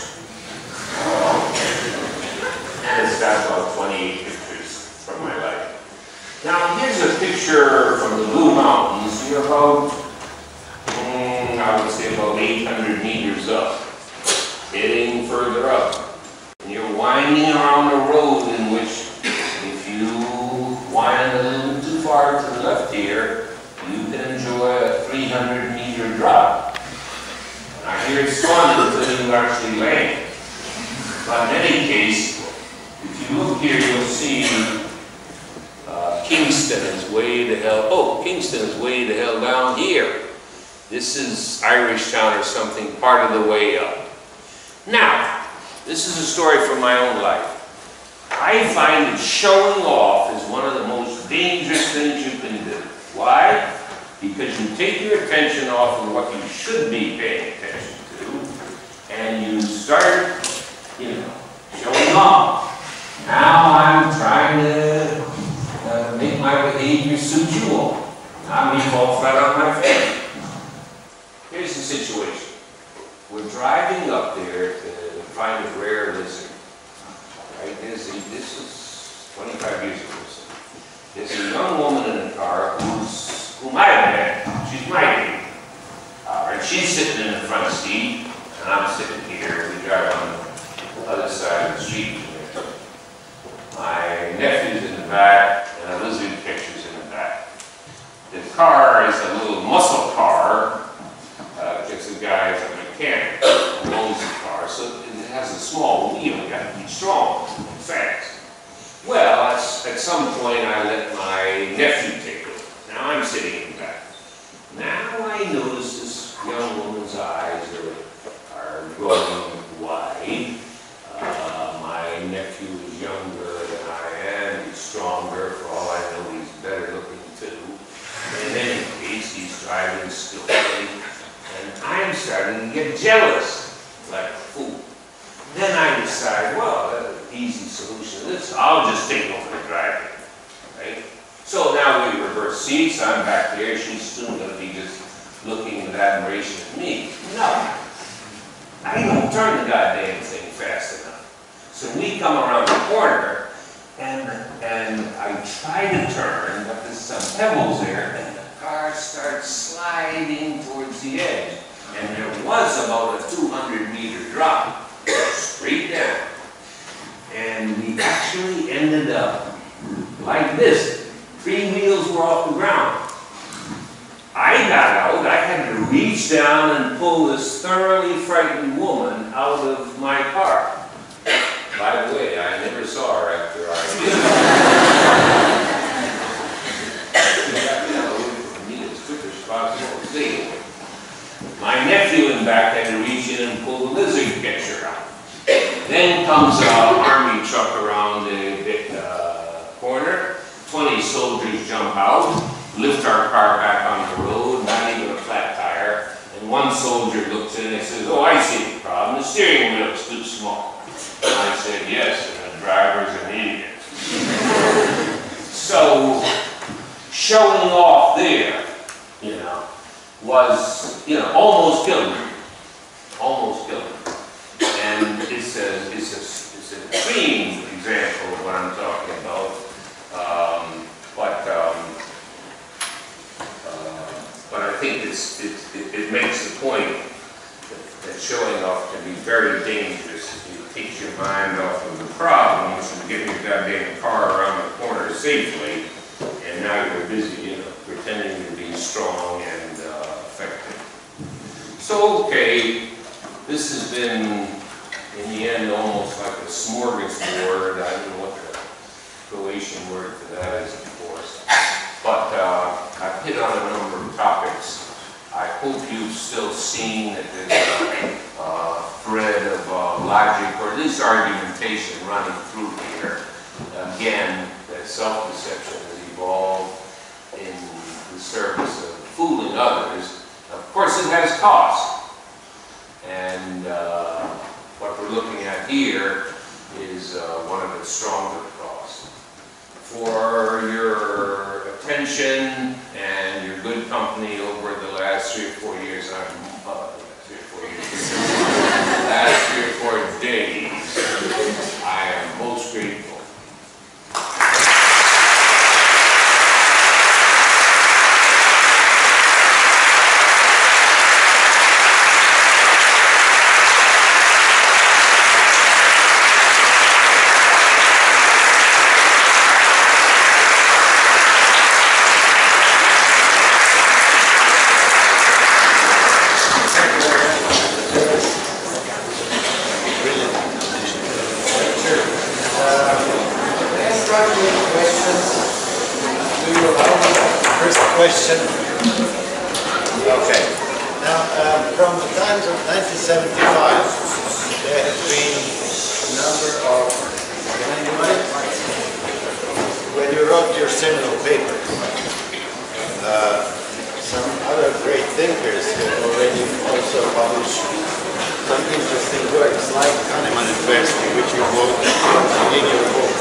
[SPEAKER 3] And it's got about 28 pictures from my life. Now, here's a picture from the Blue Mountains. You're about, I would say about 800 meters up. heading further up. And you're winding around a road in which, if you wind a little bit too far to the left here, you can enjoy a 300-meter drop. And I hear it's fun until you actually land. But in any case, if you look here, you'll see Kingston is way the hell, oh, Kingston is way the hell down here. This is Irish Town or something, part of the way up. Now, this is a story from my own life. I find that showing off is one of the most dangerous things you can do. Why? Because you take your attention off of what you should be paying attention to, and you start, showing off. Now I'm trying to make my behavior suit you all. Now we fall flat on my face. Here's the situation. We're driving up there to find a rare lizard. Right? This is 25 years ago. There's a young woman in the car whom I have met. She's my age. And she's sitting in the front seat, and I'm sitting here. We drive on the other side of the street. My nephew's in the back, and a lizard catcher's in the back. The car is a little muscle car, because the guy is a mechanic who owns the car, so it has a small wheel. You got to be strong and fast. Well, at some point, I let my nephew take it. Now I'm sitting in the back. Now I notice this young woman's eyes are growing wide. My nephew is younger than I am. He's stronger. For all I know, he's better looking too. And in any case, he's driving skillfully. And I'm starting to get jealous, like a fool. Then I decide, well, that's an easy solution to this. I'll just take over the driving, right? So now we reverse seats. I'm back there. She's soon going to be just looking with admiration at me. No. I don't turn the goddamn thing fast enough. So we come around the corner, and I try to turn, but there's some pebbles there, and the car starts sliding towards the edge. And there was about a 200-meter drop, straight down. And we actually ended up like this. 3 wheels were off the ground. I got out, I had to reach down and pull this thoroughly frightened woman out of my car. By the way, I never saw her after I did it. As quick as possible. See, my nephew in back had to reach in and pull the lizard catcher out. Then comes an army truck around the corner. 20 soldiers jump out, lift our car back on the road, not even a flat tire. And one soldier looks in and says, "Oh, I see the problem. The steering wheel is too small." And I said, "Yes, and the driver's an idiot." So, showing off there, was, almost killed me. Almost killed me. And it's an extreme example of what I'm talking about. But I think it makes the point that showing off can be very dangerous if you take your mind off of the problems and get your goddamn car around the corner safely, and now you're busy, pretending to be strong and effective. So, okay, this has been, in the end, almost like a smorgasbord. I don't know what the Croatian word for that is, of course. But I've hit on a number of topics. I hope you've still seen that there's a thread of logic, or at least argumentation, running through here. Again, that self-deception has evolved in the service of fooling others. Of course, it has cost. And what we're looking at here is one of its stronger costs. For your attention and your good company over the last 3 or 4 years, last 3 or 4 days, I am most grateful.
[SPEAKER 2] question? Okay. Now, from the times of 1975, there have been a number of, when you wrote your seminal paper, some other great thinkers have already also published some interesting works, like Kahneman and Tversky, which you quote in your book.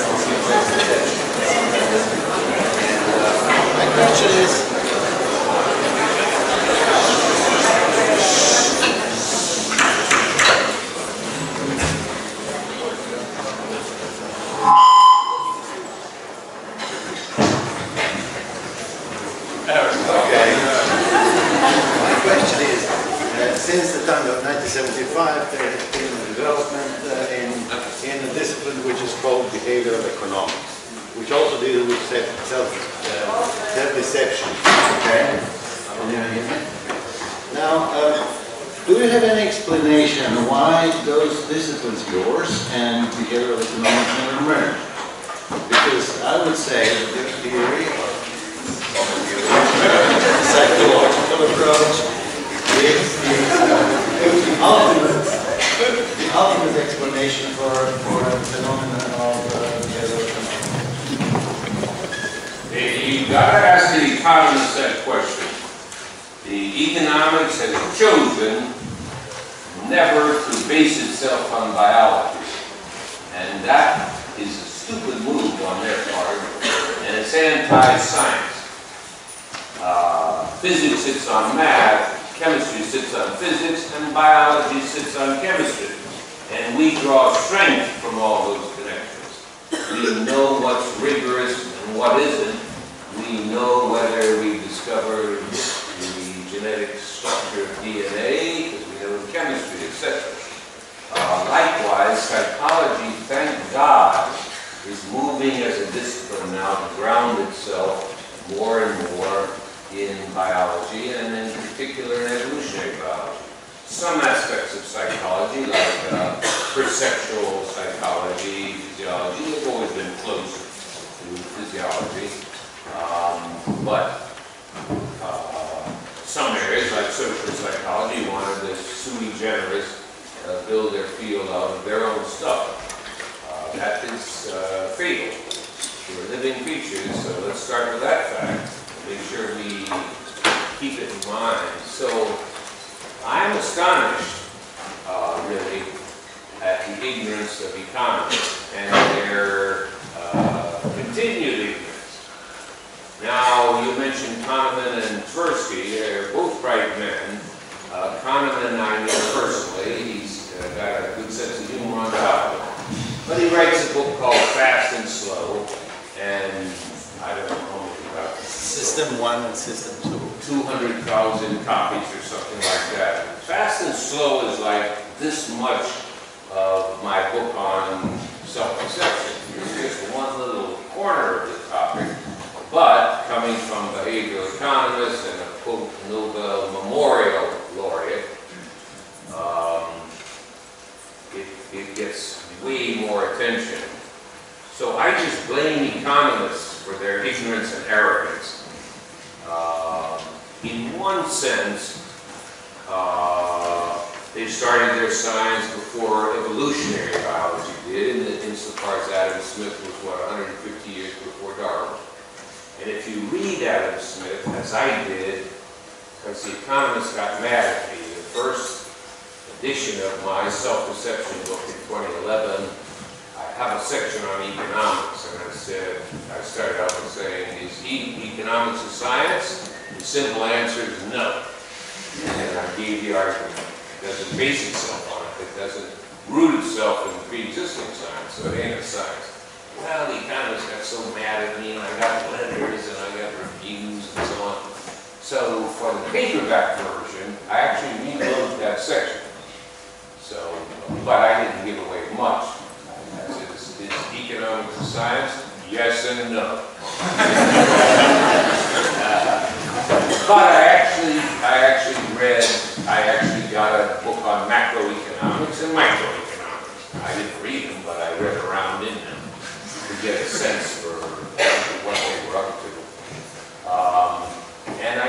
[SPEAKER 2] And my question is, since the time of 1975, there has been a development in a discipline which is called behavioral economics, which also deals with self-deception. Okay? Now, do you have any explanation why those disciplines, yours and behavioral economics, never merged? Because I would say that the theory of the psychological approach is the ultimate explanation for the phenomenon of behavioral economics.
[SPEAKER 3] You gotta ask the economist that question. The economics has chosen never to base itself on biology, and that is a stupid move on their part, and it's anti-science. Physics sits on math, chemistry sits on physics, and biology sits on chemistry. And we draw strength from all those connections. We know what's rigorous and what isn't. We know whether we discovered the genetic structure of DNA, because we know chemistry, etc. Likewise, psychology, thank God, is moving as a discipline now to ground itself more and more in biology, and in particular in evolutionary biology. Some aspects of psychology, like perceptual psychology, physiology, have always been close to physiology. But some areas, like social psychology, wanted to sui generis, build their field out of their own stuff. That is fatal. We're living creatures, so let's start with that fact. Make sure we keep it in mind. So I'm astonished, really, at the ignorance of economists and their continued ignorance. Now, you mentioned Kahneman and Tversky. They're both bright men. Kahneman I know personally. He's got a good sense of humor on top of it. But he writes a book called Fast and Slow, and I don't know.
[SPEAKER 2] System 1 and System 2.
[SPEAKER 3] 200,000 copies or something like that. Fast and Slow is like this much of my book on self-deception. It's just one little corner of the topic, but coming from behavioral economists and a quote Nobel Memorial laureate, it gets way more attention. So I just blame economists for their ignorance and arrogance. In one sense, they started their science before evolutionary biology did, insofar as Adam Smith was, what, 150 years before Darwin. And if you read Adam Smith, as I did, because the economists got mad at me, the first edition of my self-deception book in 2011, I have a section on economics, and I started out with saying, is economics a science? The simple answer is no. And I gave the argument. It doesn't base itself on it. It doesn't root itself in pre-existing science, so it ain't a science. Well, the economists got so mad at me, and I got letters, and I got reviews, and so on. So for the paperback version, I actually rewrote that section. So, but I didn't give away much. Is economics a science? Yes and no. But I actually got a book on macroeconomics and microeconomics. I didn't read them, but I read around in them to get a sense for what they were up to. And I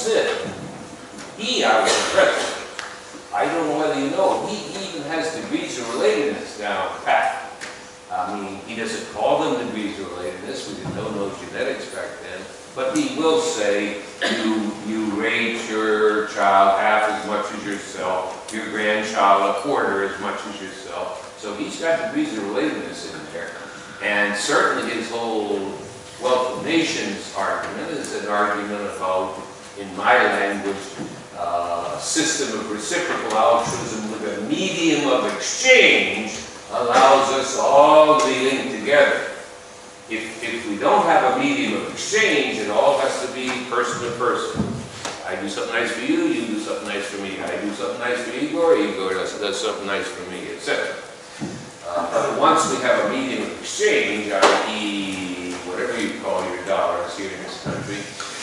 [SPEAKER 3] Smith, he, I was impressed. I don't know whether you know, he even has degrees of relatedness down pat. I mean, he doesn't call them degrees of relatedness, we didn't know no genetics back then, but he will say, you rate your child half as much as yourself, your grandchild a quarter as much as yourself. So he's got degrees of relatedness in there. And certainly his whole Wealth of Nations argument is an argument about, in my language, a system of reciprocal altruism with a medium of exchange allows us all to be linked together. If we don't have a medium of exchange, it all has to be person to person. I do something nice for you, you do something nice for me. I do something nice for Igor, Igor does something nice for me, etc. But once we have a medium of exchange, i.e., whatever you call your dollars here in this country,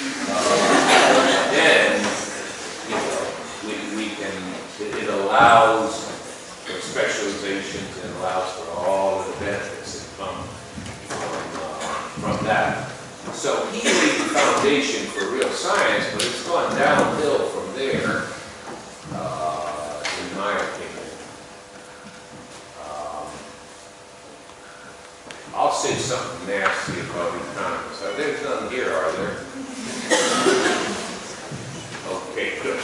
[SPEAKER 3] then we can. It allows for specializations and allows for all of the benefits that come from that. So he laid the foundation for real science, but it's gone downhill from there, in my opinion. I'll say something nasty about economists. There's none here, are there? Okay, good.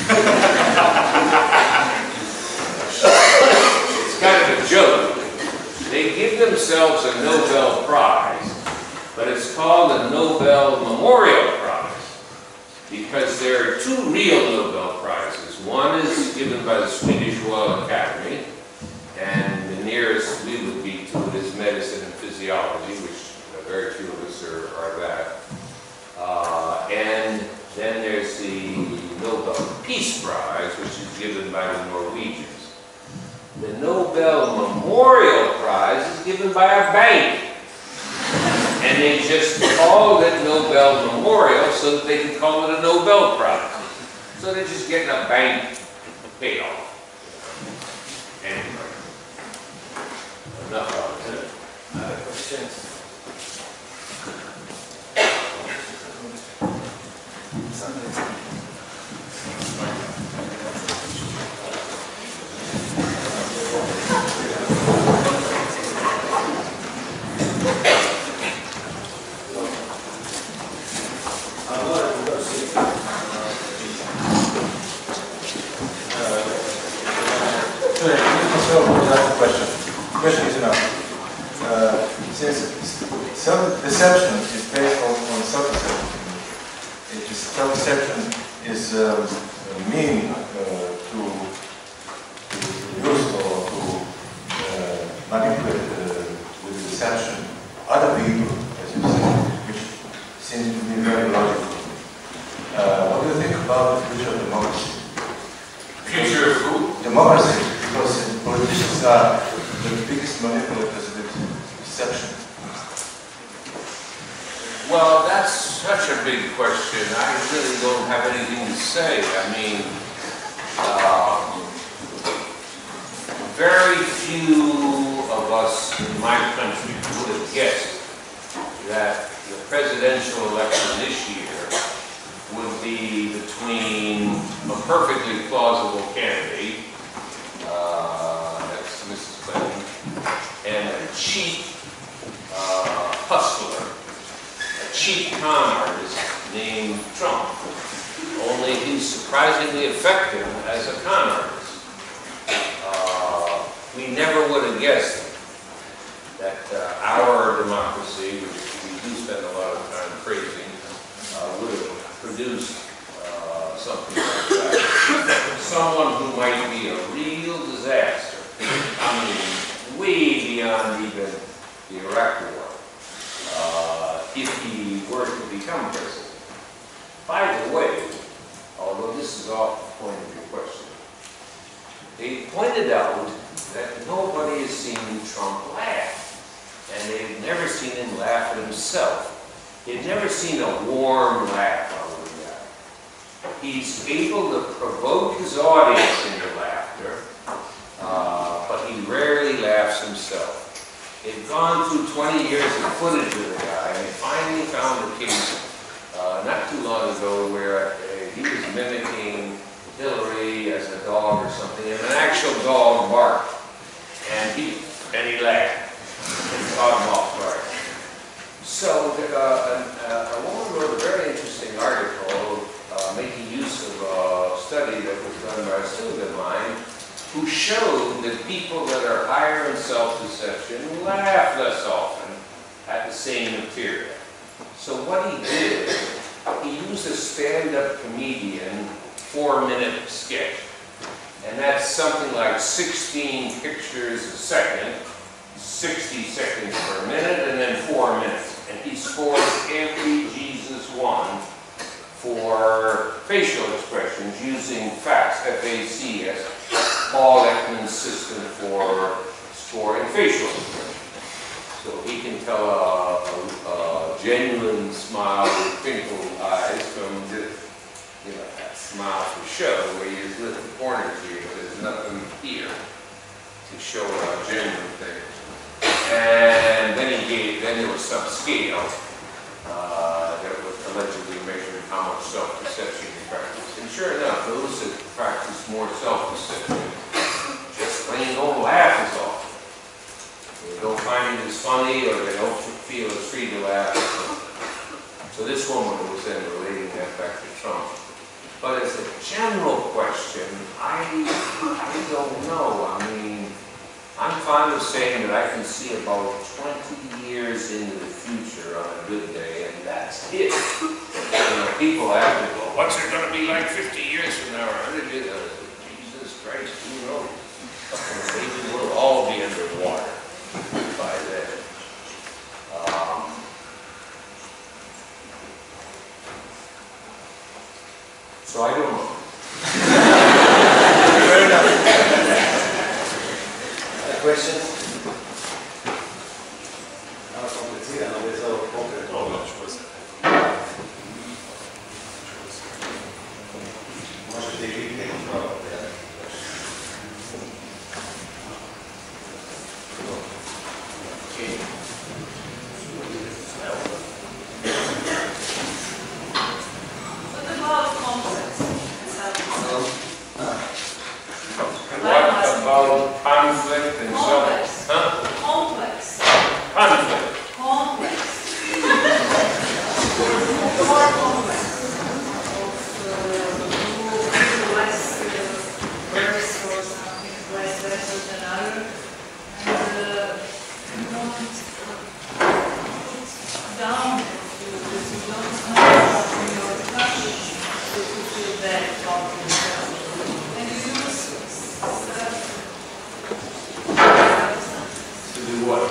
[SPEAKER 3] It's kind of a joke. They give themselves a Nobel Prize, but it's called a Nobel Memorial Prize because there are two real Nobel Prizes. One is given by the Swedish Royal Academy, and the nearest we would be to it is medicine and physiology, which very few of us are that. And then there's the Nobel Peace Prize, which is given by the Norwegians. The Nobel Memorial Prize is given by a bank. And they just called it Nobel Memorial so that they could call it a Nobel Prize. So they're just getting a bank payoff. Anyway. Enough about it.
[SPEAKER 5] Other questions?
[SPEAKER 6] Question is enough. Since self-deception is based on self-deception, self-deception is mean to use or to manipulate with deception other people, as you say, which seems to be very logical. What do you think about the future of democracy?
[SPEAKER 3] Future of who?
[SPEAKER 6] Democracy, because politicians are the biggest manipulators with deception.
[SPEAKER 3] Well, that's such a big question. I really don't have anything to say. I mean, very few of us in my country would have guessed that the presidential election this year would be between a perfectly plausible candidate, that's Mrs. Clinton, and a cheap hustler, a cheap con artist named Trump. Only he's surprisingly effective as a con artist. We never would have guessed that our democracy, which we do spend a lot of time praising, would have produced something like that. Someone who might be a real disaster. I mean, way beyond even the Iraq War, if he were to become president. By the way, although this is off the point of your question, they pointed out that nobody has seen Trump laugh, and they've never seen him laugh at himself. They've never seen a warm laugh out of the guy. He's able to provoke his audience into laughter, but he rarely laughs himself. They've gone through 20 years of footage of the guy, and they finally found a case not too long ago where a study that was done by a student of mine who showed that people that are higher in self-deception laugh less often at the same material. So what he did, he used a stand-up comedian 4-minute sketch. And that's something like 16 pictures a second, 60 seconds per minute, and then 4 minutes. And he scored every Jesus one for facial expressions using FACS, F-A-C-S, Paul Ekman's system for scoring facial expressions. So he can tell a genuine smile with twinkled eyes from just, that smile for show where you lift the corner to you, but there's nothing here to show a genuine thing. And then there was some scale that was allegedly measuring how much self-deception you practice. And sure enough, those that practice more self-deception just plain don't laugh as often. They don't find it as funny, or they don't feel as free to laugh. So this woman was then relating that back to Trump. But as a general question, I don't know. I mean, I'm fond of saying that I can see about 20 years into the future on a good day, and that's it. People ask me, well, what's it going to be like 50 years from now? Or 100 years? Jesus Christ, who knows? Maybe we'll all be underwater by then. So I don't know.
[SPEAKER 2] Fair enough. Questions?
[SPEAKER 3] Conflict and
[SPEAKER 1] Complex.
[SPEAKER 3] Huh?
[SPEAKER 1] Complex.
[SPEAKER 3] Conflict.
[SPEAKER 1] Complex. More complex. Less verse or something, less verse than other. And don't put down because you don't have your conscience to feel bad about yourself. And you use
[SPEAKER 3] Do what?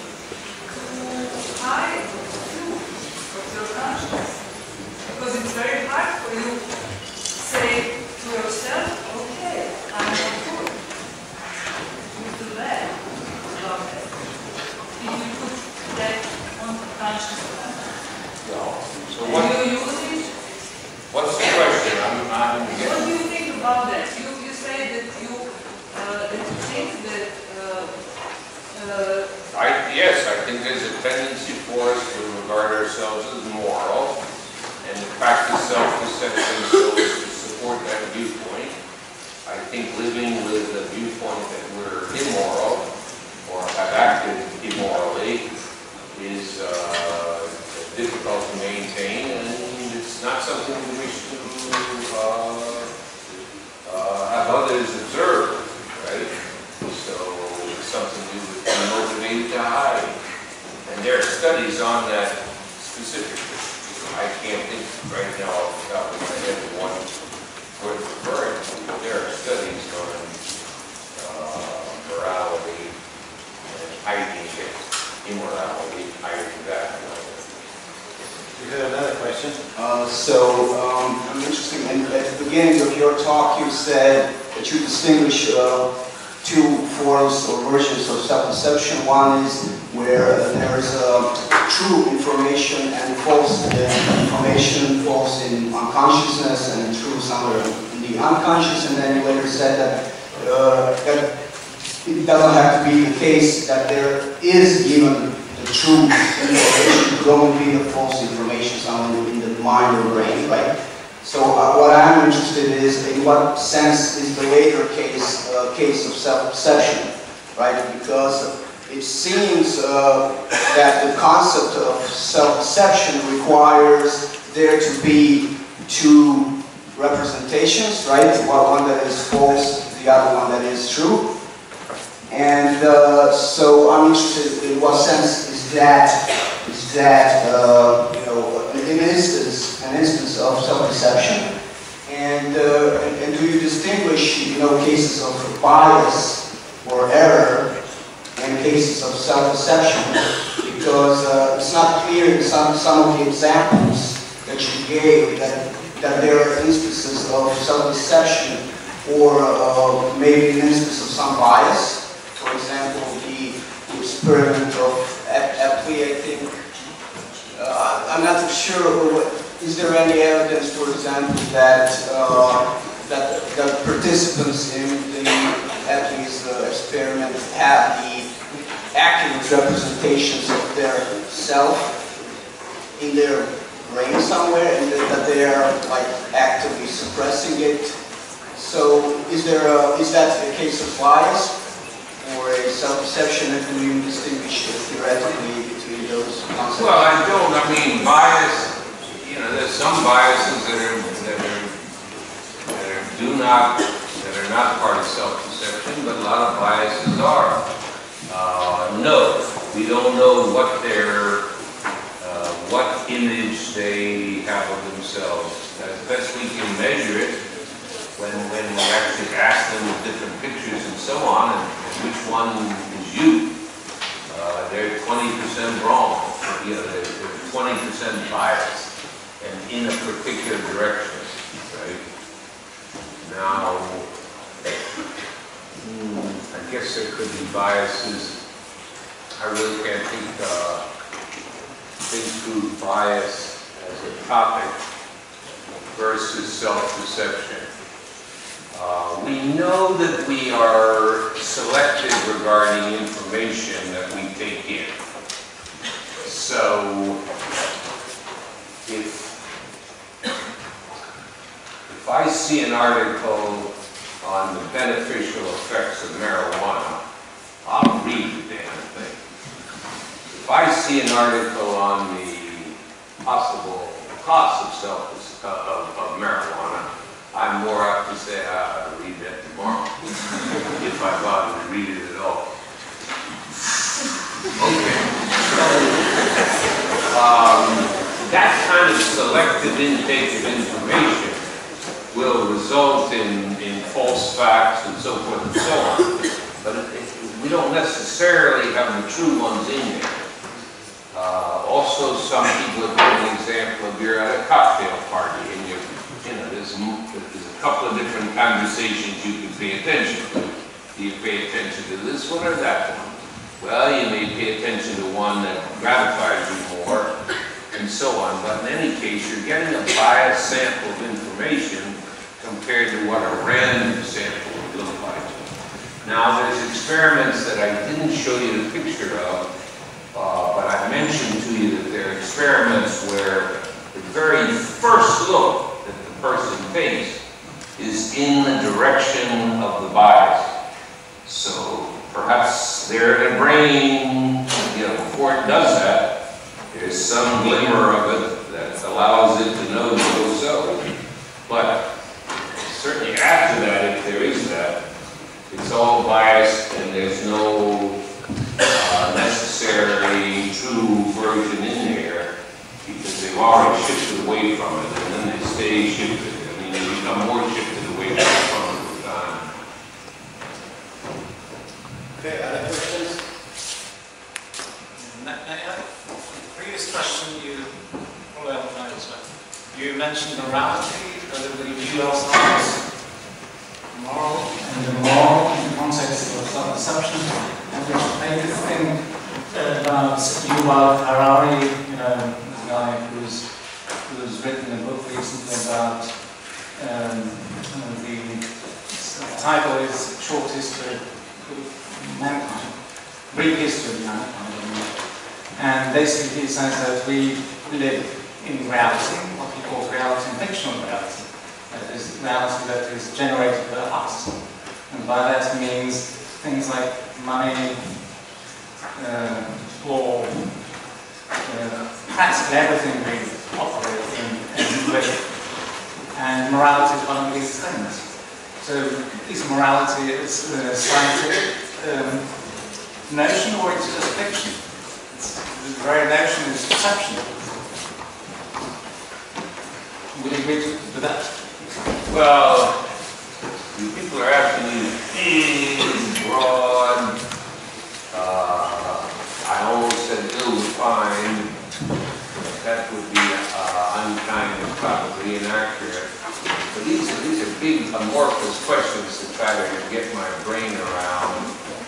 [SPEAKER 1] hide you of your conscience. Because it's very hard for you to say to yourself, okay, I'm not good. You feel bad about that. If you put that on the conscience of that.
[SPEAKER 3] So
[SPEAKER 1] And
[SPEAKER 3] what?
[SPEAKER 1] you use it.
[SPEAKER 3] What's the question?
[SPEAKER 1] What do you think about that? You say that you think that
[SPEAKER 3] Yes, I think there's a tendency for us to regard ourselves as moral and to practice self-deception so as to support that viewpoint. I think living with the viewpoint that we're immoral or have acted immorally is difficult to maintain, and it's not something we wish to have others observe, right? So it's something we would be motivated to hide. And there are studies on that specifically. I can't think right now off the top of my head of one worth referring to, but there are studies on morality and hiding it, immorality, hiding that.
[SPEAKER 2] You have another question?
[SPEAKER 7] I'm interested in, at the beginning of your talk you said that you distinguish two forms or versions of self-deception. One is where there is true information and false information, false in unconsciousness and true somewhere in the unconscious, and then you later said that, that it doesn't have to be the case that there is even the true information, it could only be the false information somewhere in the mind or brain, right? So what I'm interested in is in what sense is the later case case of self-deception, right? Because it seems that the concept of self-deception requires there to be two representations representations, right? One that is false, the other one that is true. And so I'm interested in what sense is that you know, an instance of self-deception, and do you distinguish, you know, cases of bias or error and cases of self-deception? Because it's not clear in some of the examples that you gave that there are instances of self-deception or maybe an instance of some bias. For example, the experiment of Epley, I think. I'm not sure. Is there any evidence, for example, that that participants in the Epley's experiment have the accurate representations of their self in their brain somewhere, and that they are like actively suppressing it? So, is that a case of bias or a self-deception, and can you distinguish theoretically between those concepts?
[SPEAKER 3] Well, I don't. I mean, bias. You know, there's some biases that are not part of self-deception, but a lot of biases are. No, we don't know what image they have of themselves. As best we can measure it, when we actually ask them with different pictures and so on, and which one is you, they're 20% wrong. You know, they're 20% biased and in a particular direction, right? Now, I guess there could be biases. I really can't think through bias as a topic versus self-deception. We know that we are selective regarding information that we take in. So, if I see an article on the beneficial effects of marijuana, I'll read the damn thing. If I see an article on the possible cost of marijuana, I'm more apt to say, I'll read that tomorrow, if I bother to read it at all. Okay, so that kind of selective intake of information will result in false facts and so forth and so on. But we don't necessarily have the true ones in there. Also, some people have given an example of you're at a cocktail party and you know, there's a couple of different conversations you can pay attention to. Do you pay attention to this one or that one? Well, you may pay attention to one that gratifies you more, and so on. But in any case, you're getting a biased sample of information compared to what a random sample would look like. Now, there's experiments that I didn't show you the picture of, but I mentioned to you that there are experiments where the very first look that the person takes is in the direction of the bias. So perhaps their brain, you know, before it does that, there's some glimmer of it that allows it to know so. But certainly after that, if there is that, it's all biased and there's no necessarily true version in there because they've already shifted away from it and then they stay shifted. I mean, they become more shifted away from it over time.
[SPEAKER 2] Okay, other questions?
[SPEAKER 5] Previous question you probably haven't noticed, but you mentioned morality, that everybody view ourselves moral, and the moral in the context of self-deception, and which made me think about Yuval Harari, you know, the guy who's written a book recently about the title is Short History of Mankind, Brief History of Mankind. And basically he says that we live in reality, what he calls reality and fictional reality. That is reality that is generated by us. And by that he means things like money, law, practically everything we operate in and live and morality is one of these things. So is morality a scientific notion, or is it just fiction? The very notion is perception. Would you agree with that?
[SPEAKER 3] Well, people are asking me big, broad, I always said ill-defined. That would be unkind and probably inaccurate. But these are big, amorphous questions to try to get my brain around.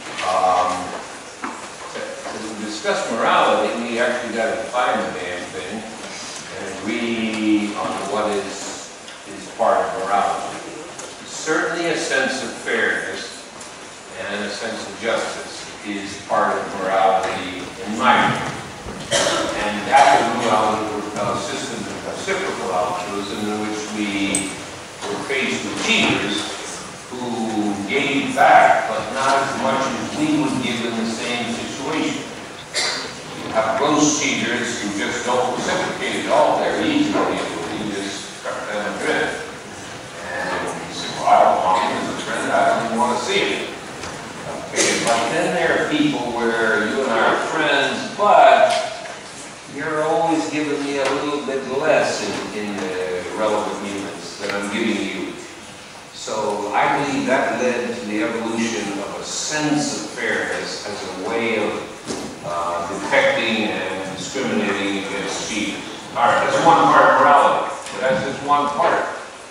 [SPEAKER 3] To discuss morality, we actually got to define the damn thing and agree on what is part of morality. Certainly a sense of fairness and a sense of justice is part of morality in my view. And that is a system of reciprocal altruism in which we were faced with cheaters who gave back, but not as much as we would give in the same situation. You have gross cheaters who just don't reciprocate at all. They're easy to deal with. You just cut them adrift. And you say, well, I don't want him as a friend. I don't even want to see him. Okay, but then there are people where you and I are friends, but you're always giving me a little bit less in the relevant units that I'm giving you. So I believe that led to the evolution of a sense of fairness as a way of detecting and discriminating against cheaters. All right, that's one part of morality, but that's just one part.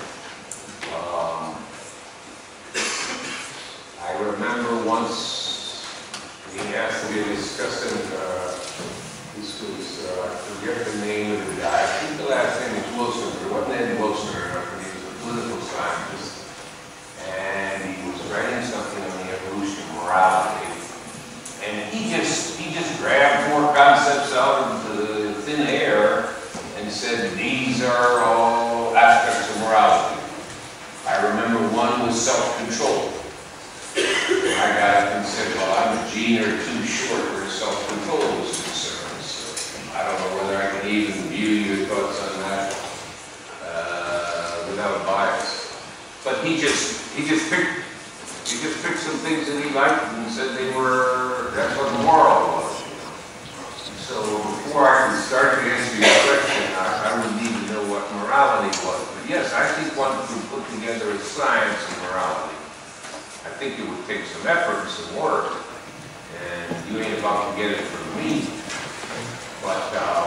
[SPEAKER 3] I remember once being asked to be discussing, this was, I forget the name of the guy, I think the last name was Wilson, it wasn't Ed Wilson, he was a political scientist, and he was writing something on the evolution of morality, and he just grabbed four concepts out of the thin air and said, these are all aspects of morality. I remember one was self-control. I got up and said, well, I'm a gene or two short where self-control is concerned. So I don't know whether I can even view your thoughts on that without bias. But he just picked some things that he liked and said that's what moral was. So before I can start to answer your question, I would need to know what morality was. But yes, I think one could put together a science of morality. I think it would take some effort and some work, and you ain't about to get it from me. But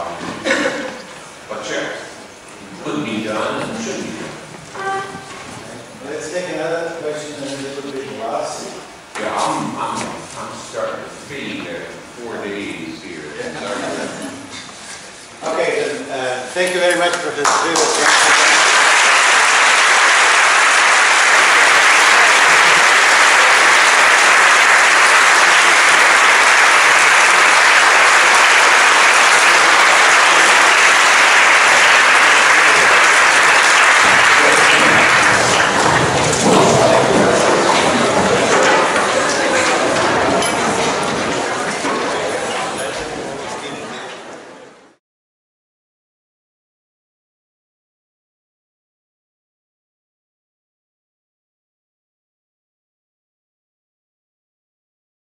[SPEAKER 3] yeah, it could be done and should be done.
[SPEAKER 2] Let's take another question and a little bit last.
[SPEAKER 3] Yeah, I'm starting to feed 4 days here.
[SPEAKER 2] Okay, then, thank you very much, Professor.